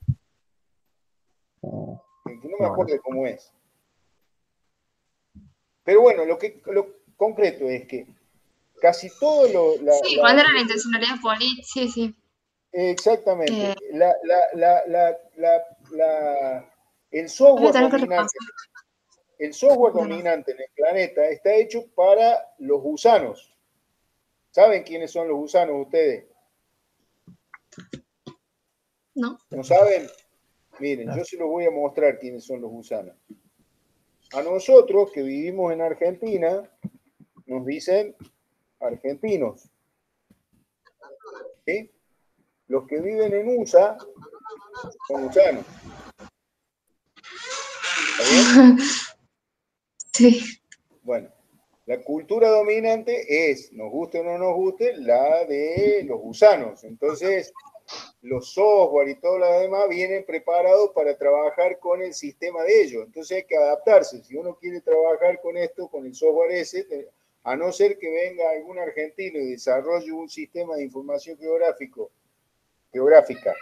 No me acuerdo cómo es. Pero bueno, lo concreto es que casi todo Sí, cuando era la intencionalidad política, sí. Exactamente. El software dominante en el planeta está hecho para los gusanos. ¿Saben quiénes son los gusanos ustedes? No. ¿No saben? Miren, yo se los voy a mostrar quiénes son los gusanos. A nosotros que vivimos en Argentina, nos dicen argentinos. ¿Sí? Los que viven en USA son gusanos. ¿Está bien? Sí. Bueno, la cultura dominante es, nos guste o no nos guste, la de los gusanos. Entonces, los software y todo lo demás vienen preparados para trabajar con el sistema de ellos. Entonces hay que adaptarse. Si uno quiere trabajar con esto, con el software ese, a no ser que venga algún argentino y desarrolle un sistema de información geográfica,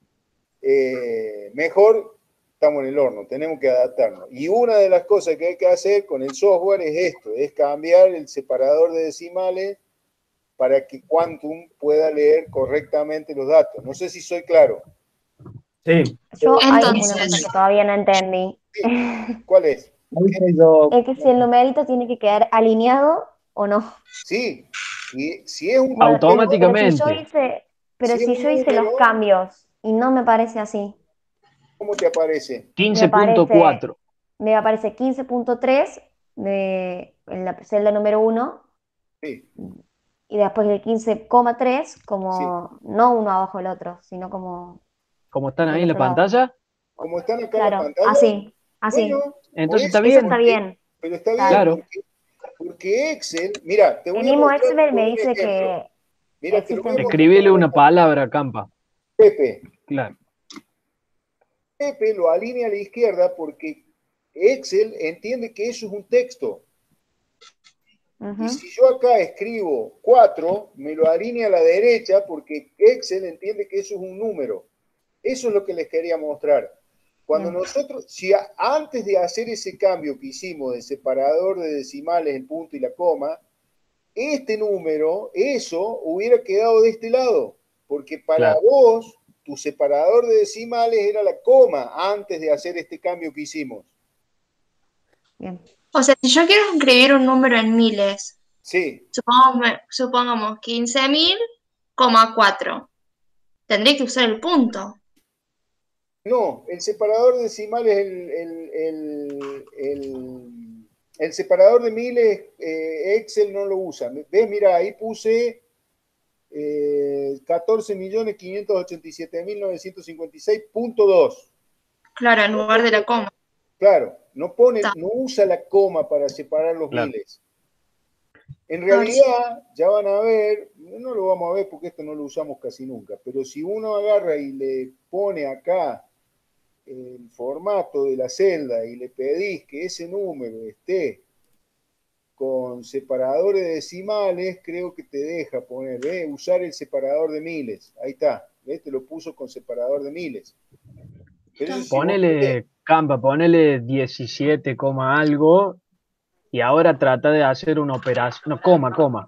mejor estamos en el horno, tenemos que adaptarnos. Y una de las cosas que hay que hacer con el software es esto, es cambiar el separador de decimales para que Quantum pueda leer correctamente los datos. No sé si soy claro. Sí. Yo hay una cosa que todavía no entendí. Sí. ¿Cuál es? Es que si el numerito tiene que quedar alineado o no. Sí, y si es un automáticamente. Pero si yo hice los cambios y no me parece así. ¿Cómo te aparece? 15.4. Me aparece 15.3 en la celda número 1. Sí. Y después el 15,3 como Sí. no uno abajo del otro, sino como... ¿Cómo están ahí en la pantalla? Como están acá claro, en la pantalla. así. Bueno, entonces eso, está bien. Pero está bien. Claro. Porque Excel, mira, te voy el mismo a mostrar Excel me dice que... Mira, te lo voy a escribile una palabra, Campa. Pepe. Claro. Pepe lo alinea a la izquierda porque Excel entiende que eso es un texto. Y si yo acá escribo 4, me lo alinea a la derecha porque Excel entiende que eso es un número. Eso es lo que les quería mostrar. Cuando nosotros, si antes de hacer ese cambio que hicimos de separador de decimales, el punto y la coma, este número, eso hubiera quedado de este lado. Porque para vos, tu separador de decimales era la coma antes de hacer este cambio que hicimos. Bien. O sea, si yo quiero escribir un número en miles, sí. supongamos 15.000,4. Tendré que usar el punto. No, el separador de decimales, el separador de miles, Excel no lo usa. ¿Ves? Mira, ahí puse 14.587.956.2. Claro, en lugar de la coma. Claro, no usa la coma para separar los miles. En realidad, ya van a ver, no lo vamos a ver porque esto no lo usamos casi nunca, pero si uno agarra y le pone acá el formato de la celda y le pedís que ese número esté con separadores decimales, creo que te deja poner, usar el separador de miles. Ahí está, ¿ves? Te lo puso con separador de miles. Pero eso, ponele, Campa, ponele 17, algo, y ahora trata de hacer una operación, no, coma.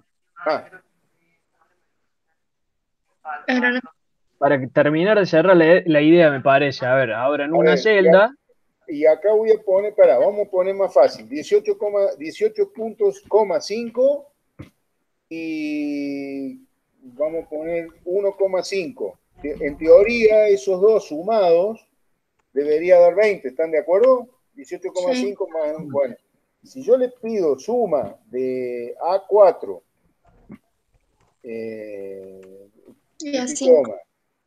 Pero no. Para terminar de cerrar la idea, me parece. A ver, ahora en una celda. Y acá voy a poner, vamos a poner más fácil, 18 puntos, 5 y vamos a poner 1,5. En teoría, esos dos sumados debería dar 20, ¿están de acuerdo? 18,5 sí. Más, bueno, si yo le pido suma de A4 y A5,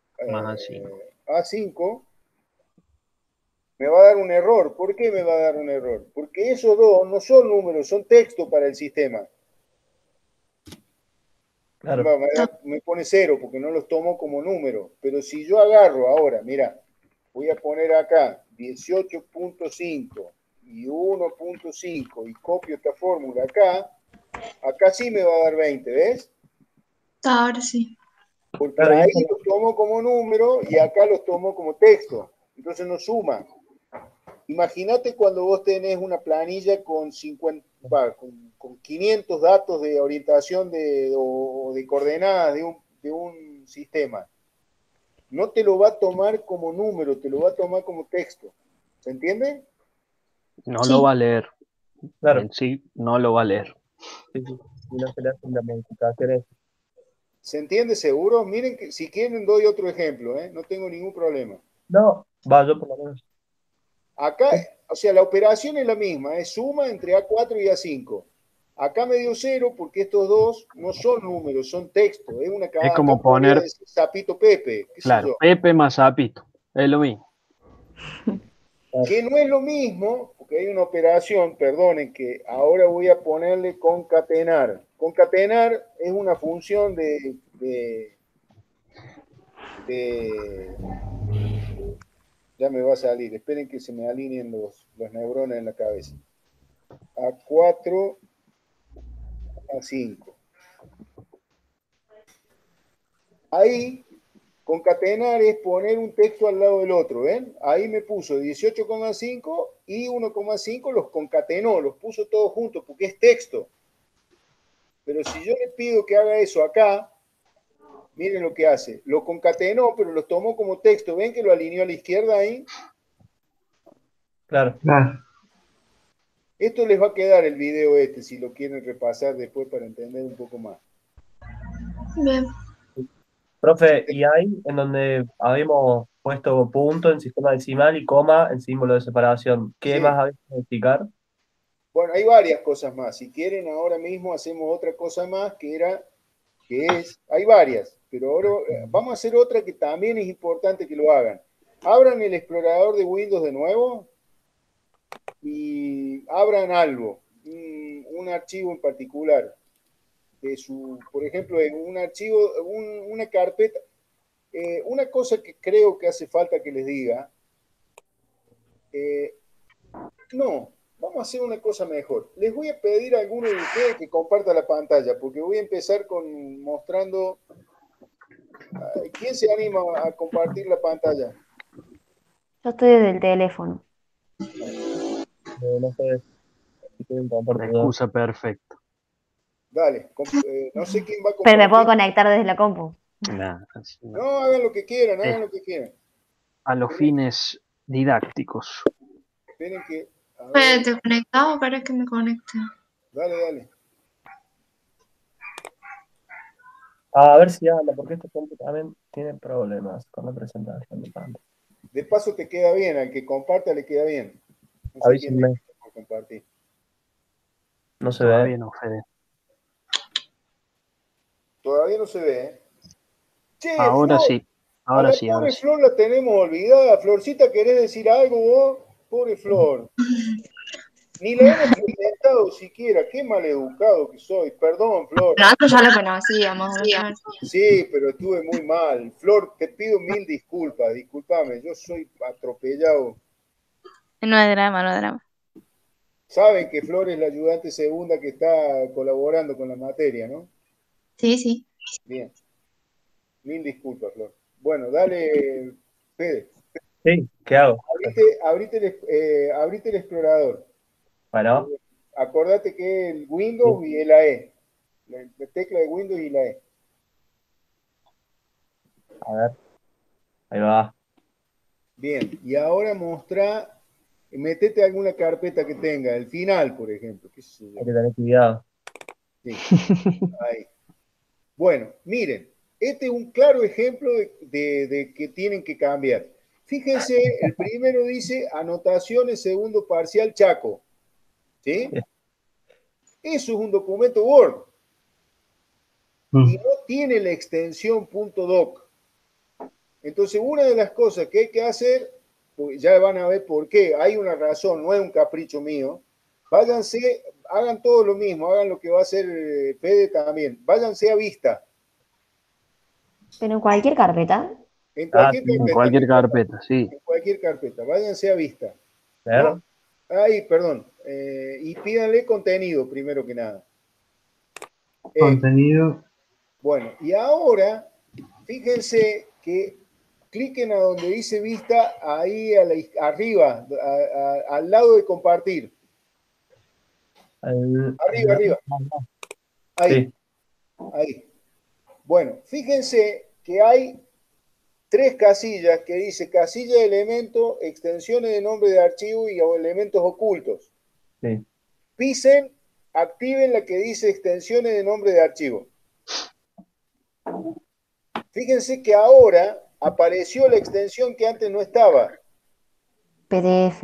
A5, me va a dar un error. ¿Por qué me va a dar un error? Porque esos dos no son números, son texto para el sistema. Claro. Me pone 0 porque no los tomo como número. Pero si yo agarro ahora, mira, voy a poner acá 18.5 y 1.5 y copio esta fórmula acá sí me va a dar 20, ¿ves? Ahora sí. Porque ahí los tomo como número y acá los tomo como texto. Entonces no suma. Imagínate cuando vos tenés una planilla con 500 datos de orientación o de coordenadas de un sistema. No te lo va a tomar como número, te lo va a tomar como texto. ¿Se entiende? No lo va a leer. Claro. En sí, no lo va a leer. Sí. Y no se le hacen las modificaciones. ¿Se entiende seguro? Miren, que si quieren doy otro ejemplo, ¿eh? No tengo ningún problema. No, yo por lo menos. Acá, o sea, la operación es la misma, es suma entre A4 y A5. Acá me dio 0 porque estos dos no son números, son texto. Es una es como poner Zapito Pepe. Claro, Pepe más Zapito, es lo mismo. Que no es lo mismo, porque hay una operación, perdonen, que ahora voy a ponerle concatenar. Concatenar es una función ya me va a salir, esperen que se me alineen los neuronas en la cabeza. A4, A5. Ahí, concatenar es poner un texto al lado del otro, ¿ven? Ahí me puso 18,5 y 1,5 los concatenó, los puso todos juntos porque es texto. Pero si yo le pido que haga eso acá, miren lo que hace. Lo concatenó, pero los tomó como texto. ¿Ven que lo alineó a la izquierda ahí? Claro. Esto les va a quedar el video si lo quieren repasar después para entender un poco más. Bien. Profe, y ahí en donde habíamos puesto punto en sistema decimal y coma en símbolo de separación, ¿qué más había que explicar? Bueno, hay varias cosas más. Si quieren, ahora mismo hacemos otra cosa más hay varias, pero ahora vamos a hacer otra que también es importante que lo hagan. Abran el explorador de Windows de nuevo y abran algo, un archivo en particular. Por ejemplo, en un archivo, una carpeta. Una cosa que creo que hace falta que les diga, vamos a hacer una cosa mejor. Les voy a pedir a alguno de ustedes que comparta la pantalla, porque voy a empezar mostrando. ¿Quién se anima a compartir la pantalla? Yo estoy desde el teléfono. No sé si pueden compartir. La excusa perfecta. Dale, no sé quién va a compartir. Pero me puedo conectar desde la compu. No, hagan lo que quieran, A los fines didácticos. Esperen que... ¿Te conectado? Para que me conecte. Dale. A ver si anda, porque este compu también tiene problemas con la presentación de pantalla. De paso te queda bien, al que comparta le queda bien. No sé quién le por compartir. No se Todavía ve. no, Fede. Todavía no se ve, ¿eh? Che, ahora Flor, sí. Ahora sí. Pobre Flor la tenemos olvidada. Florcita, ¿querés decir algo vos? Pobre Flor. Ni la hemos experimentado contestado siquiera. Qué maleducado que soy. Perdón, Flor. Nosotros ya lo conocíamos. Sí, pero estuve muy mal. Flor, te pido mil disculpas. Discúlpame, yo soy atropellado. No es drama, no es drama. Saben que Flor es la ayudante segunda que está colaborando con la materia, ¿no? Sí, sí. Bien. Mil disculpas, Flor. Bueno, dale, Fede. Sí, ¿qué hago? Abrite el explorador. Bueno, Acordate que el Windows y la E. La tecla de Windows y la E. a ver. Ahí va. Bien, y ahora metete alguna carpeta que tenga, el final, por ejemplo. ¿Qué sé yo? Hay que tener cuidado. Sí, ahí. Bueno, miren, este es un claro ejemplo de que tienen que cambiar. Fíjense, el primero dice anotaciones segundo parcial Chaco. ¿Sí? Eso es un documento Word. Y no tiene la extensión .doc. Entonces, una de las cosas que hay que hacer, pues ya van a ver por qué, hay una razón, no es un capricho mío. Váyanse, hagan todo lo mismo, hagan lo que va a hacer Fede también. Váyanse a vista. Pero en cualquier carpeta. En cualquier carpeta. En cualquier carpeta, sí. En cualquier carpeta. Váyanse a vista. ¿No? Ahí, perdón. Y pídanle contenido, primero que nada. Contenido. Bueno, y ahora, fíjense que cliquen a donde dice vista, ahí arriba, al lado de compartir. Arriba. Ahí. Sí. Ahí. Bueno, fíjense que hay 3 casillas que dice casilla de elemento, extensiones de nombre de archivo y elementos ocultos. Sí. Pisen, activen la que dice extensiones de nombre de archivo. Fíjense que ahora apareció la extensión que antes no estaba. PDF.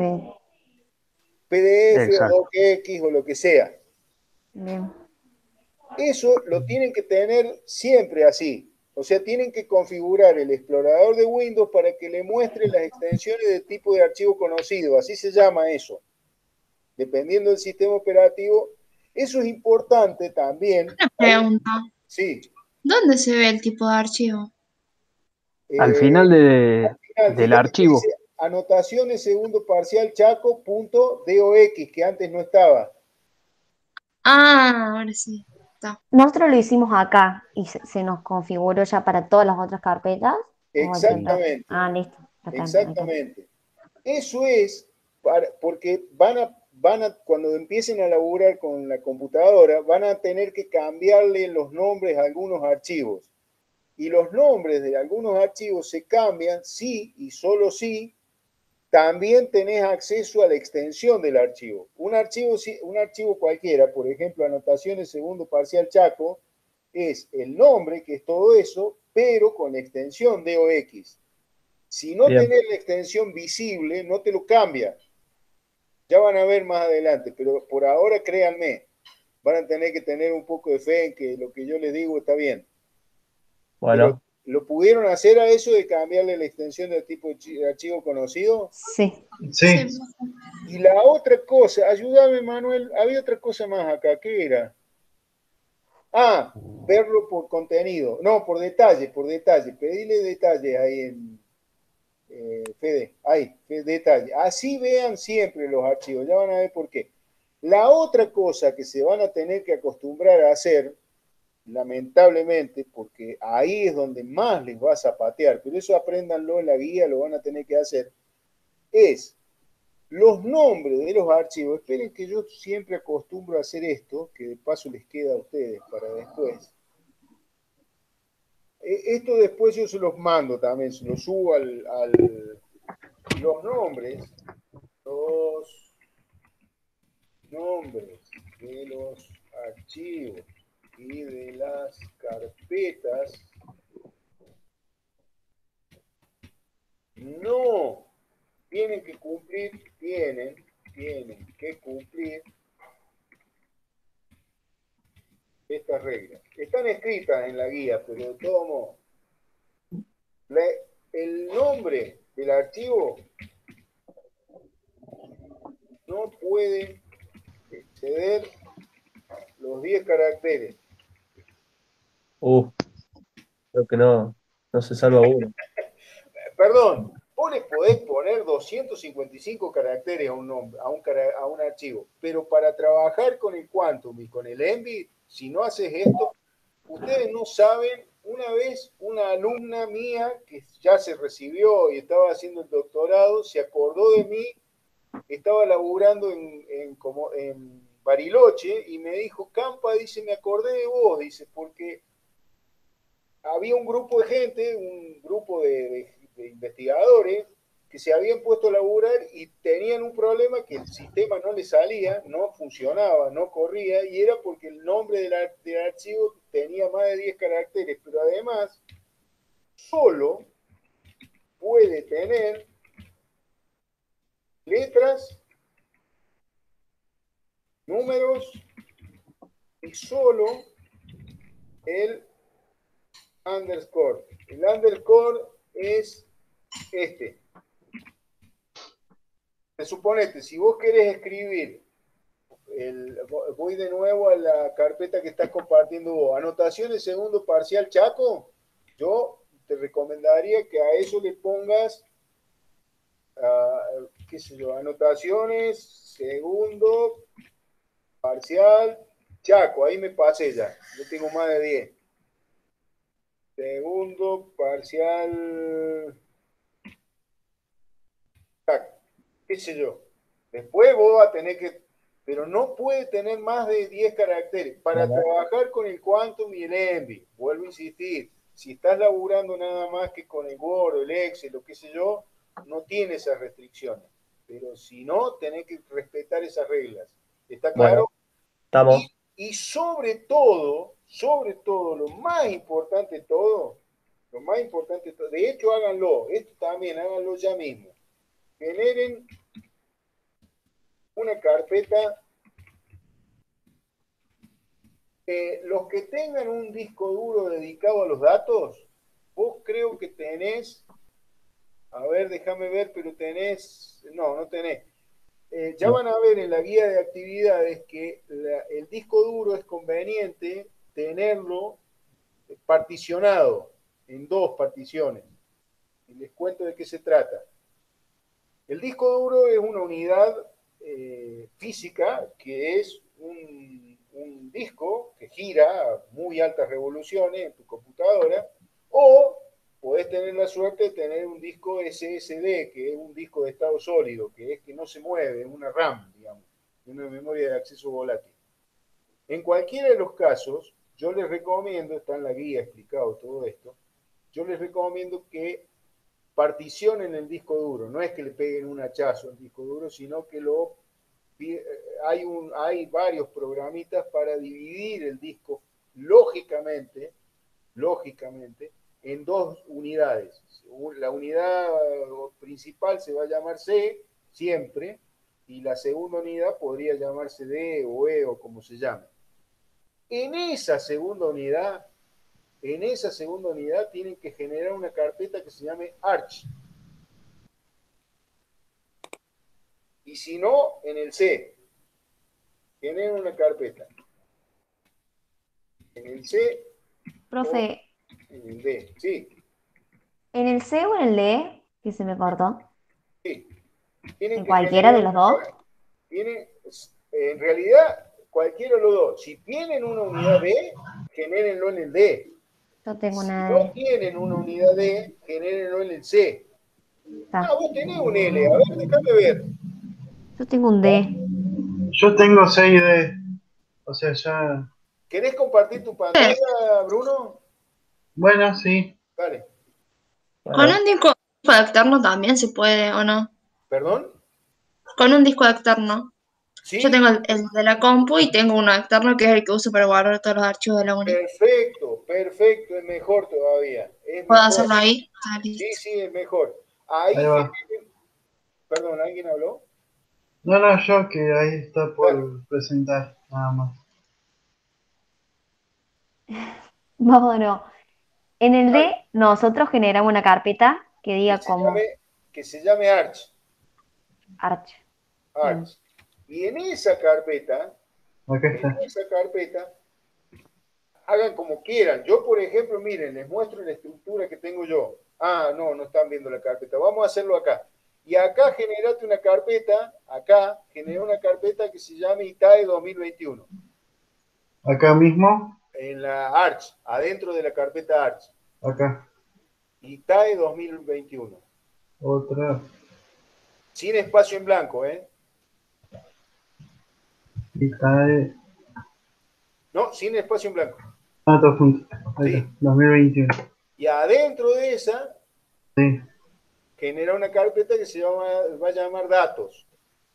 PDF Exacto. o DocX o lo que sea. Bien. Eso lo tienen que tener siempre así. O sea, tienen que configurar el explorador de Windows para que le muestre las extensiones de tipo de archivo conocido. Así se llama eso. Dependiendo del sistema operativo. Eso es importante también. Una pregunta. Sí. ¿Dónde se ve el tipo de archivo? Al final del Fíjate archivo. que dice anotaciones segundo parcial chaco.dox, que antes no estaba. Ah, ahora sí. Está. Nosotros lo hicimos acá y se nos configuró ya para todas las otras carpetas. Exactamente. Listo. Exactamente. Eso es porque cuando empiecen a laburar con la computadora, van a tener que cambiarle los nombres a algunos archivos. Y los nombres de algunos archivos se cambian si y solo si también tenés acceso a la extensión del archivo. Un archivo cualquiera, por ejemplo, anotaciones segundo parcial Chaco, es el nombre, que es todo eso, pero con la extensión DOX. Si no tenés la extensión visible, no te lo cambia. Ya van a ver más adelante, pero por ahora créanme, van a tener que tener un poco de fe en que lo que yo les digo está bien. Bueno. Pero, ¿lo pudieron hacer a eso de cambiarle la extensión del tipo de archivo conocido? Sí. Y la otra cosa, ayúdame Manuel, había otra cosa más acá, ¿qué era? Ah, verlo por contenido, no, por detalle, pedile detalle ahí en Fede, ahí, detalle. Así vean siempre los archivos, ya van a ver por qué. La otra cosa que se van a tener que acostumbrar a hacer, lamentablemente, porque ahí es donde más les va a zapatear, pero eso apréndanlo en la guía, lo van a tener que hacer, es los nombres de los archivos. Esperen que yo siempre acostumbro a hacer esto, que de paso les queda a ustedes para después. Esto después yo se los mando también, se los subo los nombres de los archivos y de las carpetas no tienen que cumplir estas reglas. Están escritas en la guía, pero de todo modo, el nombre del archivo no puede exceder los 10 caracteres. Creo que no se salva uno. Perdón, vos le podés poner 255 caracteres a un nombre, a un archivo, pero para trabajar con el Quantum y con el Envy, si no haces esto, ustedes no saben. Una vez una alumna mía que ya se recibió y estaba haciendo el doctorado, se acordó de mí, estaba laburando en Bariloche y me dijo, Campa, dice, me acordé de vos, dice, porque había un grupo de gente, un grupo de investigadores que se habían puesto a laburar y tenían un problema que el sistema no le salía, no funcionaba, no corría, y era porque el nombre del archivo tenía más de 10 caracteres, pero además solo puede tener letras, números y solo el underscore. El underscore es este. Suponete, si vos querés escribir, voy de nuevo a la carpeta que estás compartiendo vos, anotaciones segundo parcial Chaco, yo te recomendaría que a eso le pongas, qué sé yo, anotaciones segundo parcial Chaco, ahí me pasé ya, yo tengo más de 10. Segundo parcial Chaco, qué sé yo. Después vos vas a tener que, pero no puede tener más de 10 caracteres. Para trabajar con el Quantum y el Envy, vuelvo a insistir, si estás laburando nada más que con el Word, el Excel, o qué sé yo, no tiene esas restricciones. Pero si no, tenés que respetar esas reglas. ¿Está claro? Estamos. Y sobre todo, lo más importante de todo, de hecho háganlo, esto también háganlo ya mismo. Generen una carpeta. Los que tengan un disco duro dedicado a los datos, vos creo que tenés, a ver, déjame ver, pero tenés, no tenés. Ya van a ver en la guía de actividades que el disco duro es conveniente tenerlo particionado en 2 particiones. Y les cuento de qué se trata. El disco duro es una unidad física que es un disco que gira a muy altas revoluciones en tu computadora, o podés tener la suerte de tener un disco SSD, que es un disco de estado sólido, que es que no se mueve, es una RAM, digamos, una memoria de acceso volátil. En cualquiera de los casos, yo les recomiendo, está en la guía explicado todo esto, yo les recomiendo que particionen el disco duro, no es que le peguen un hachazo al disco duro, sino que hay varios programitas para dividir el disco lógicamente en 2 unidades. La unidad principal se va a llamar C siempre, y la segunda unidad podría llamarse D o E o como se llame. En esa segunda unidad tienen que generar una carpeta que se llame Arch. Y si no, en el C, generen una carpeta. En el C. Profe. En el D, sí. ¿En el C o en el D? Que se me cortó. Sí. ¿En cualquiera de los dos? En realidad, cualquiera de los dos. Si tienen una unidad D, genérenlo en el D. Yo tengo una D. Si no tienen una unidad D, genérenlo en el C. Vos tenés un L, a ver, déjame ver. Yo tengo un D. Yo tengo 6D. O sea, ya... ¿Querés compartir tu pantalla, Bruno? Bueno, sí. Dale. Con un disco externo también se puede, ¿o no? ¿Perdón? Con un disco externo. ¿Sí? Yo tengo el de la compu y tengo uno externo que es el que uso para guardar todos los archivos de la uni. Perfecto, es mejor todavía. ¿Puedo hacerlo ahí? Sí, es mejor. Ahí va. Perdón, ¿alguien habló? No, yo que ahí está por presentar, nada más. Vámonos. En el D, nosotros generamos una carpeta que diga que se llame Arch. Arch. Y en esa carpeta Acá está. En esa carpeta, hagan como quieran. Yo, por ejemplo, miren, les muestro la estructura que tengo yo. Ah, no, no están viendo la carpeta. Vamos a hacerlo acá. Y acá generate una carpeta, acá genera una carpeta que se llame ITAE 2021. Acá mismo. En la Arch, adentro de la carpeta Arch. Acá. ITAE 2021. Otra. Sin espacio en blanco, ¿eh? ITAE. No, sin espacio en blanco. Ah, todo junto. Ahí ¿Sí? está. 2021. Y adentro de esa, Sí. genera una carpeta que se va a llamar datos.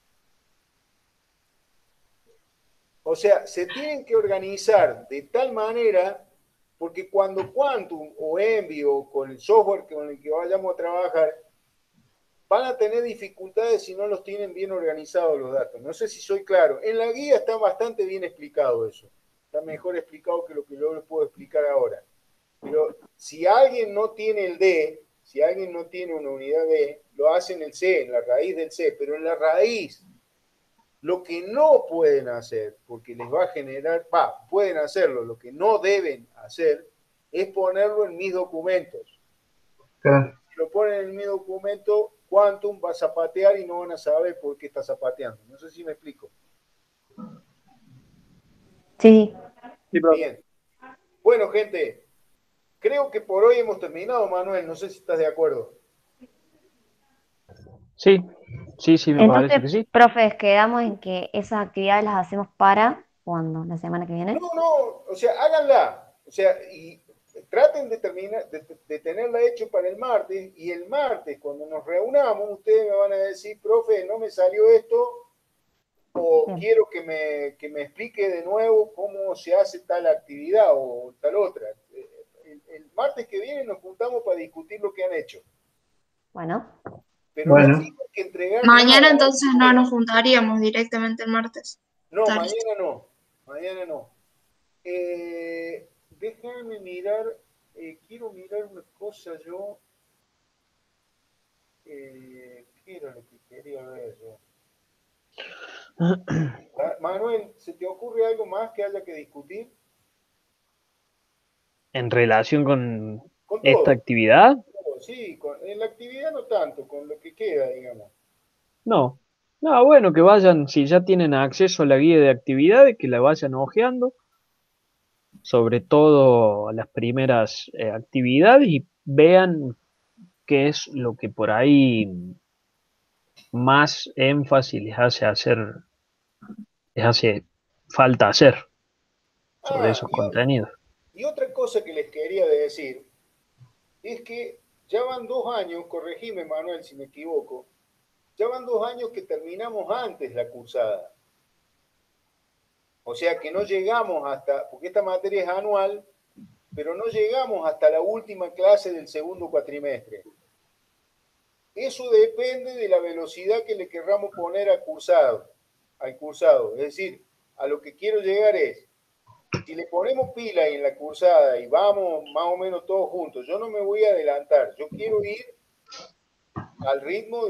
O sea, se tienen que organizar de tal manera, porque cuando Quantum o Envy o con el software con el que vayamos a trabajar, van a tener dificultades si no los tienen bien organizados los datos. No sé si soy claro. En la guía está bastante bien explicado eso. Está mejor explicado que lo que yo les puedo explicar ahora. Pero si alguien no tiene el D, si alguien no tiene una unidad D, lo hace en el C, en la raíz del C, pero en la raíz. Lo que no pueden hacer, porque les va a generar, pueden hacerlo, lo que no deben hacer es ponerlo en mis documentos. Claro. Si lo ponen en mi documento, Quantum va a zapatear y no van a saber por qué está zapateando. No sé si me explico. Sí. Bien. Bueno, gente, creo que por hoy hemos terminado, Manuel. No sé si estás de acuerdo. Sí, sí, me parece que Entonces, sí. profes, quedamos en que esas actividades las hacemos para ¿cuándo? ¿La semana que viene? No, o sea, háganla. O sea, y traten de tenerla hecho para el martes, y el martes, cuando nos reunamos, ustedes me van a decir, profe, no me salió esto, o Bien. quiero que me explique de nuevo cómo se hace tal actividad o tal otra. El martes que viene nos juntamos para discutir lo que han hecho. Bueno. Pero no Bueno. tienen que entregar Mañana nada. entonces no nos juntaríamos directamente el martes. No, Está listo. mañana no. Mañana no. Déjame mirar, quiero mirar una cosa yo. ¿Qué era lo que quería ver yo? Manuel, ¿se te ocurre algo más que haya que discutir? En relación con Con esta todo. actividad, Sí, en la actividad no tanto, con lo que queda, digamos. no. No, bueno, que vayan, si ya tienen acceso a la guía de actividades, que la vayan hojeando, sobre todo las primeras actividades, y vean qué es lo que por ahí más énfasis les hace falta hacer sobre Ah, esos contenidos. y otra cosa que les quería decir es que ya van 2 años, corregime Manuel si me equivoco, ya van 2 años que terminamos antes la cursada. O sea que no llegamos hasta, porque esta materia es anual, pero no llegamos hasta la última clase del segundo cuatrimestre. Eso depende de la velocidad que le querramos poner al cursado. Es decir, a lo que quiero llegar es, si le ponemos pila en la cursada y vamos más o menos todos juntos, yo no me voy a adelantar, yo quiero ir al ritmo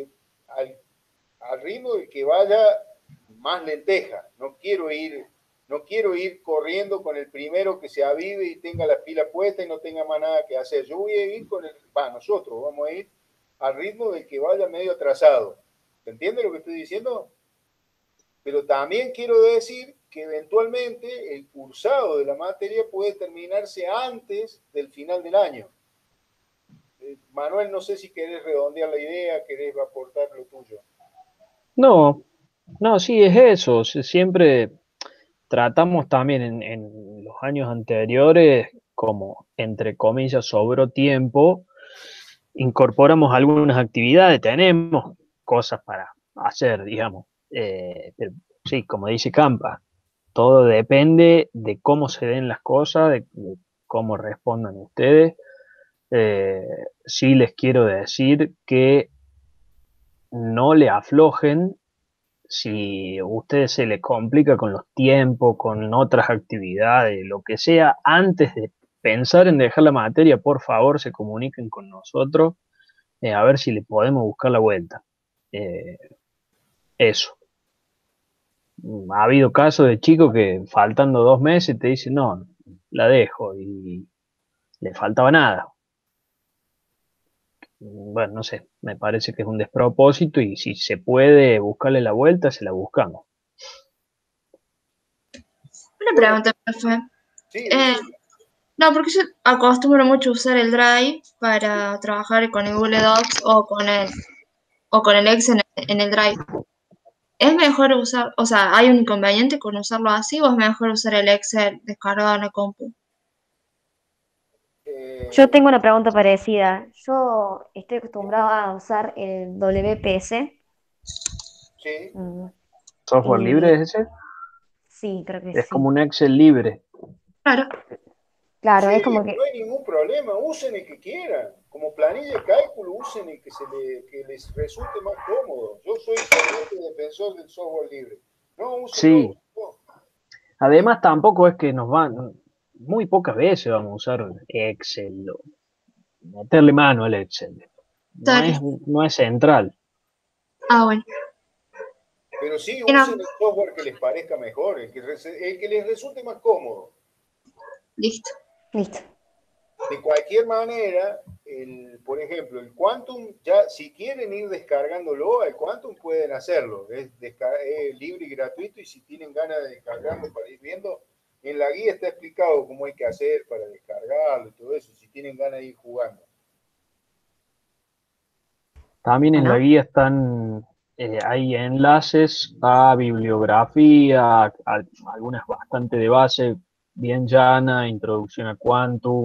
del que vaya más lenteja. No quiero ir corriendo con el primero que se avive y tenga la pila puesta y no tenga más nada que hacer. Yo voy a ir nosotros vamos a ir al ritmo del que vaya medio atrasado. ¿Se entiende lo que estoy diciendo? Pero también quiero decir que eventualmente el cursado de la materia puede terminarse antes del final del año. Manuel, no sé si querés redondear la idea, querés aportar lo tuyo. No, no, sí, es eso. Siempre tratamos también en los años anteriores, como entre comillas sobró tiempo, incorporamos algunas actividades, tenemos cosas para hacer, digamos. Pero sí, como dice Campa, todo depende de cómo se den las cosas, de cómo respondan ustedes. Sí les quiero decir que no le aflojen si a ustedes se les complica con los tiempos, con otras actividades, lo que sea, antes de pensar en dejar la materia, por favor se comuniquen con nosotros, a ver si le podemos buscar la vuelta. Eso. Ha habido casos de chicos que faltando 2 meses te dicen, no, la dejo, y le faltaba nada. Bueno, no sé, me parece que es un despropósito y si se puede buscarle la vuelta, se la buscamos. Una pregunta, profe. Sí, No, porque yo acostumbro mucho a usar el Drive para trabajar con el Google Docs o con el Excel en el Drive. ¿Es mejor usar, o sea, hay un inconveniente con usarlo así o es mejor usar el Excel descargado en la compu? Yo tengo una pregunta parecida. Yo estoy acostumbrada a usar el WPS. sí. ¿Software Y libre es ese? sí, creo que Es sí. como un Excel libre. Claro. Claro, Sí, es como que, no hay ningún problema, usen el que quieran. Como planilla de cálculo, usen el que les resulte más cómodo. Yo soy ferviente defensor del software libre. No, úsenlo. Sí. Además, tampoco es que nos van, muy pocas veces vamos a usar Excel, o meterle mano al Excel. No es central. Ah, bueno. Pero sí Y no, usen el software que les parezca mejor, el que les resulte más cómodo. listo. listo. De cualquier manera, por ejemplo, el Quantum, ya si quieren ir descargándolo, al Quantum pueden hacerlo. Es libre y gratuito y si tienen ganas de descargarlo para ir viendo, en la guía está explicado cómo hay que hacer para descargarlo y todo eso, si tienen ganas de ir jugando. También en la Bueno, guía están, hay enlaces a bibliografía, algunas bastante de base, bien llana, introducción a Quantum,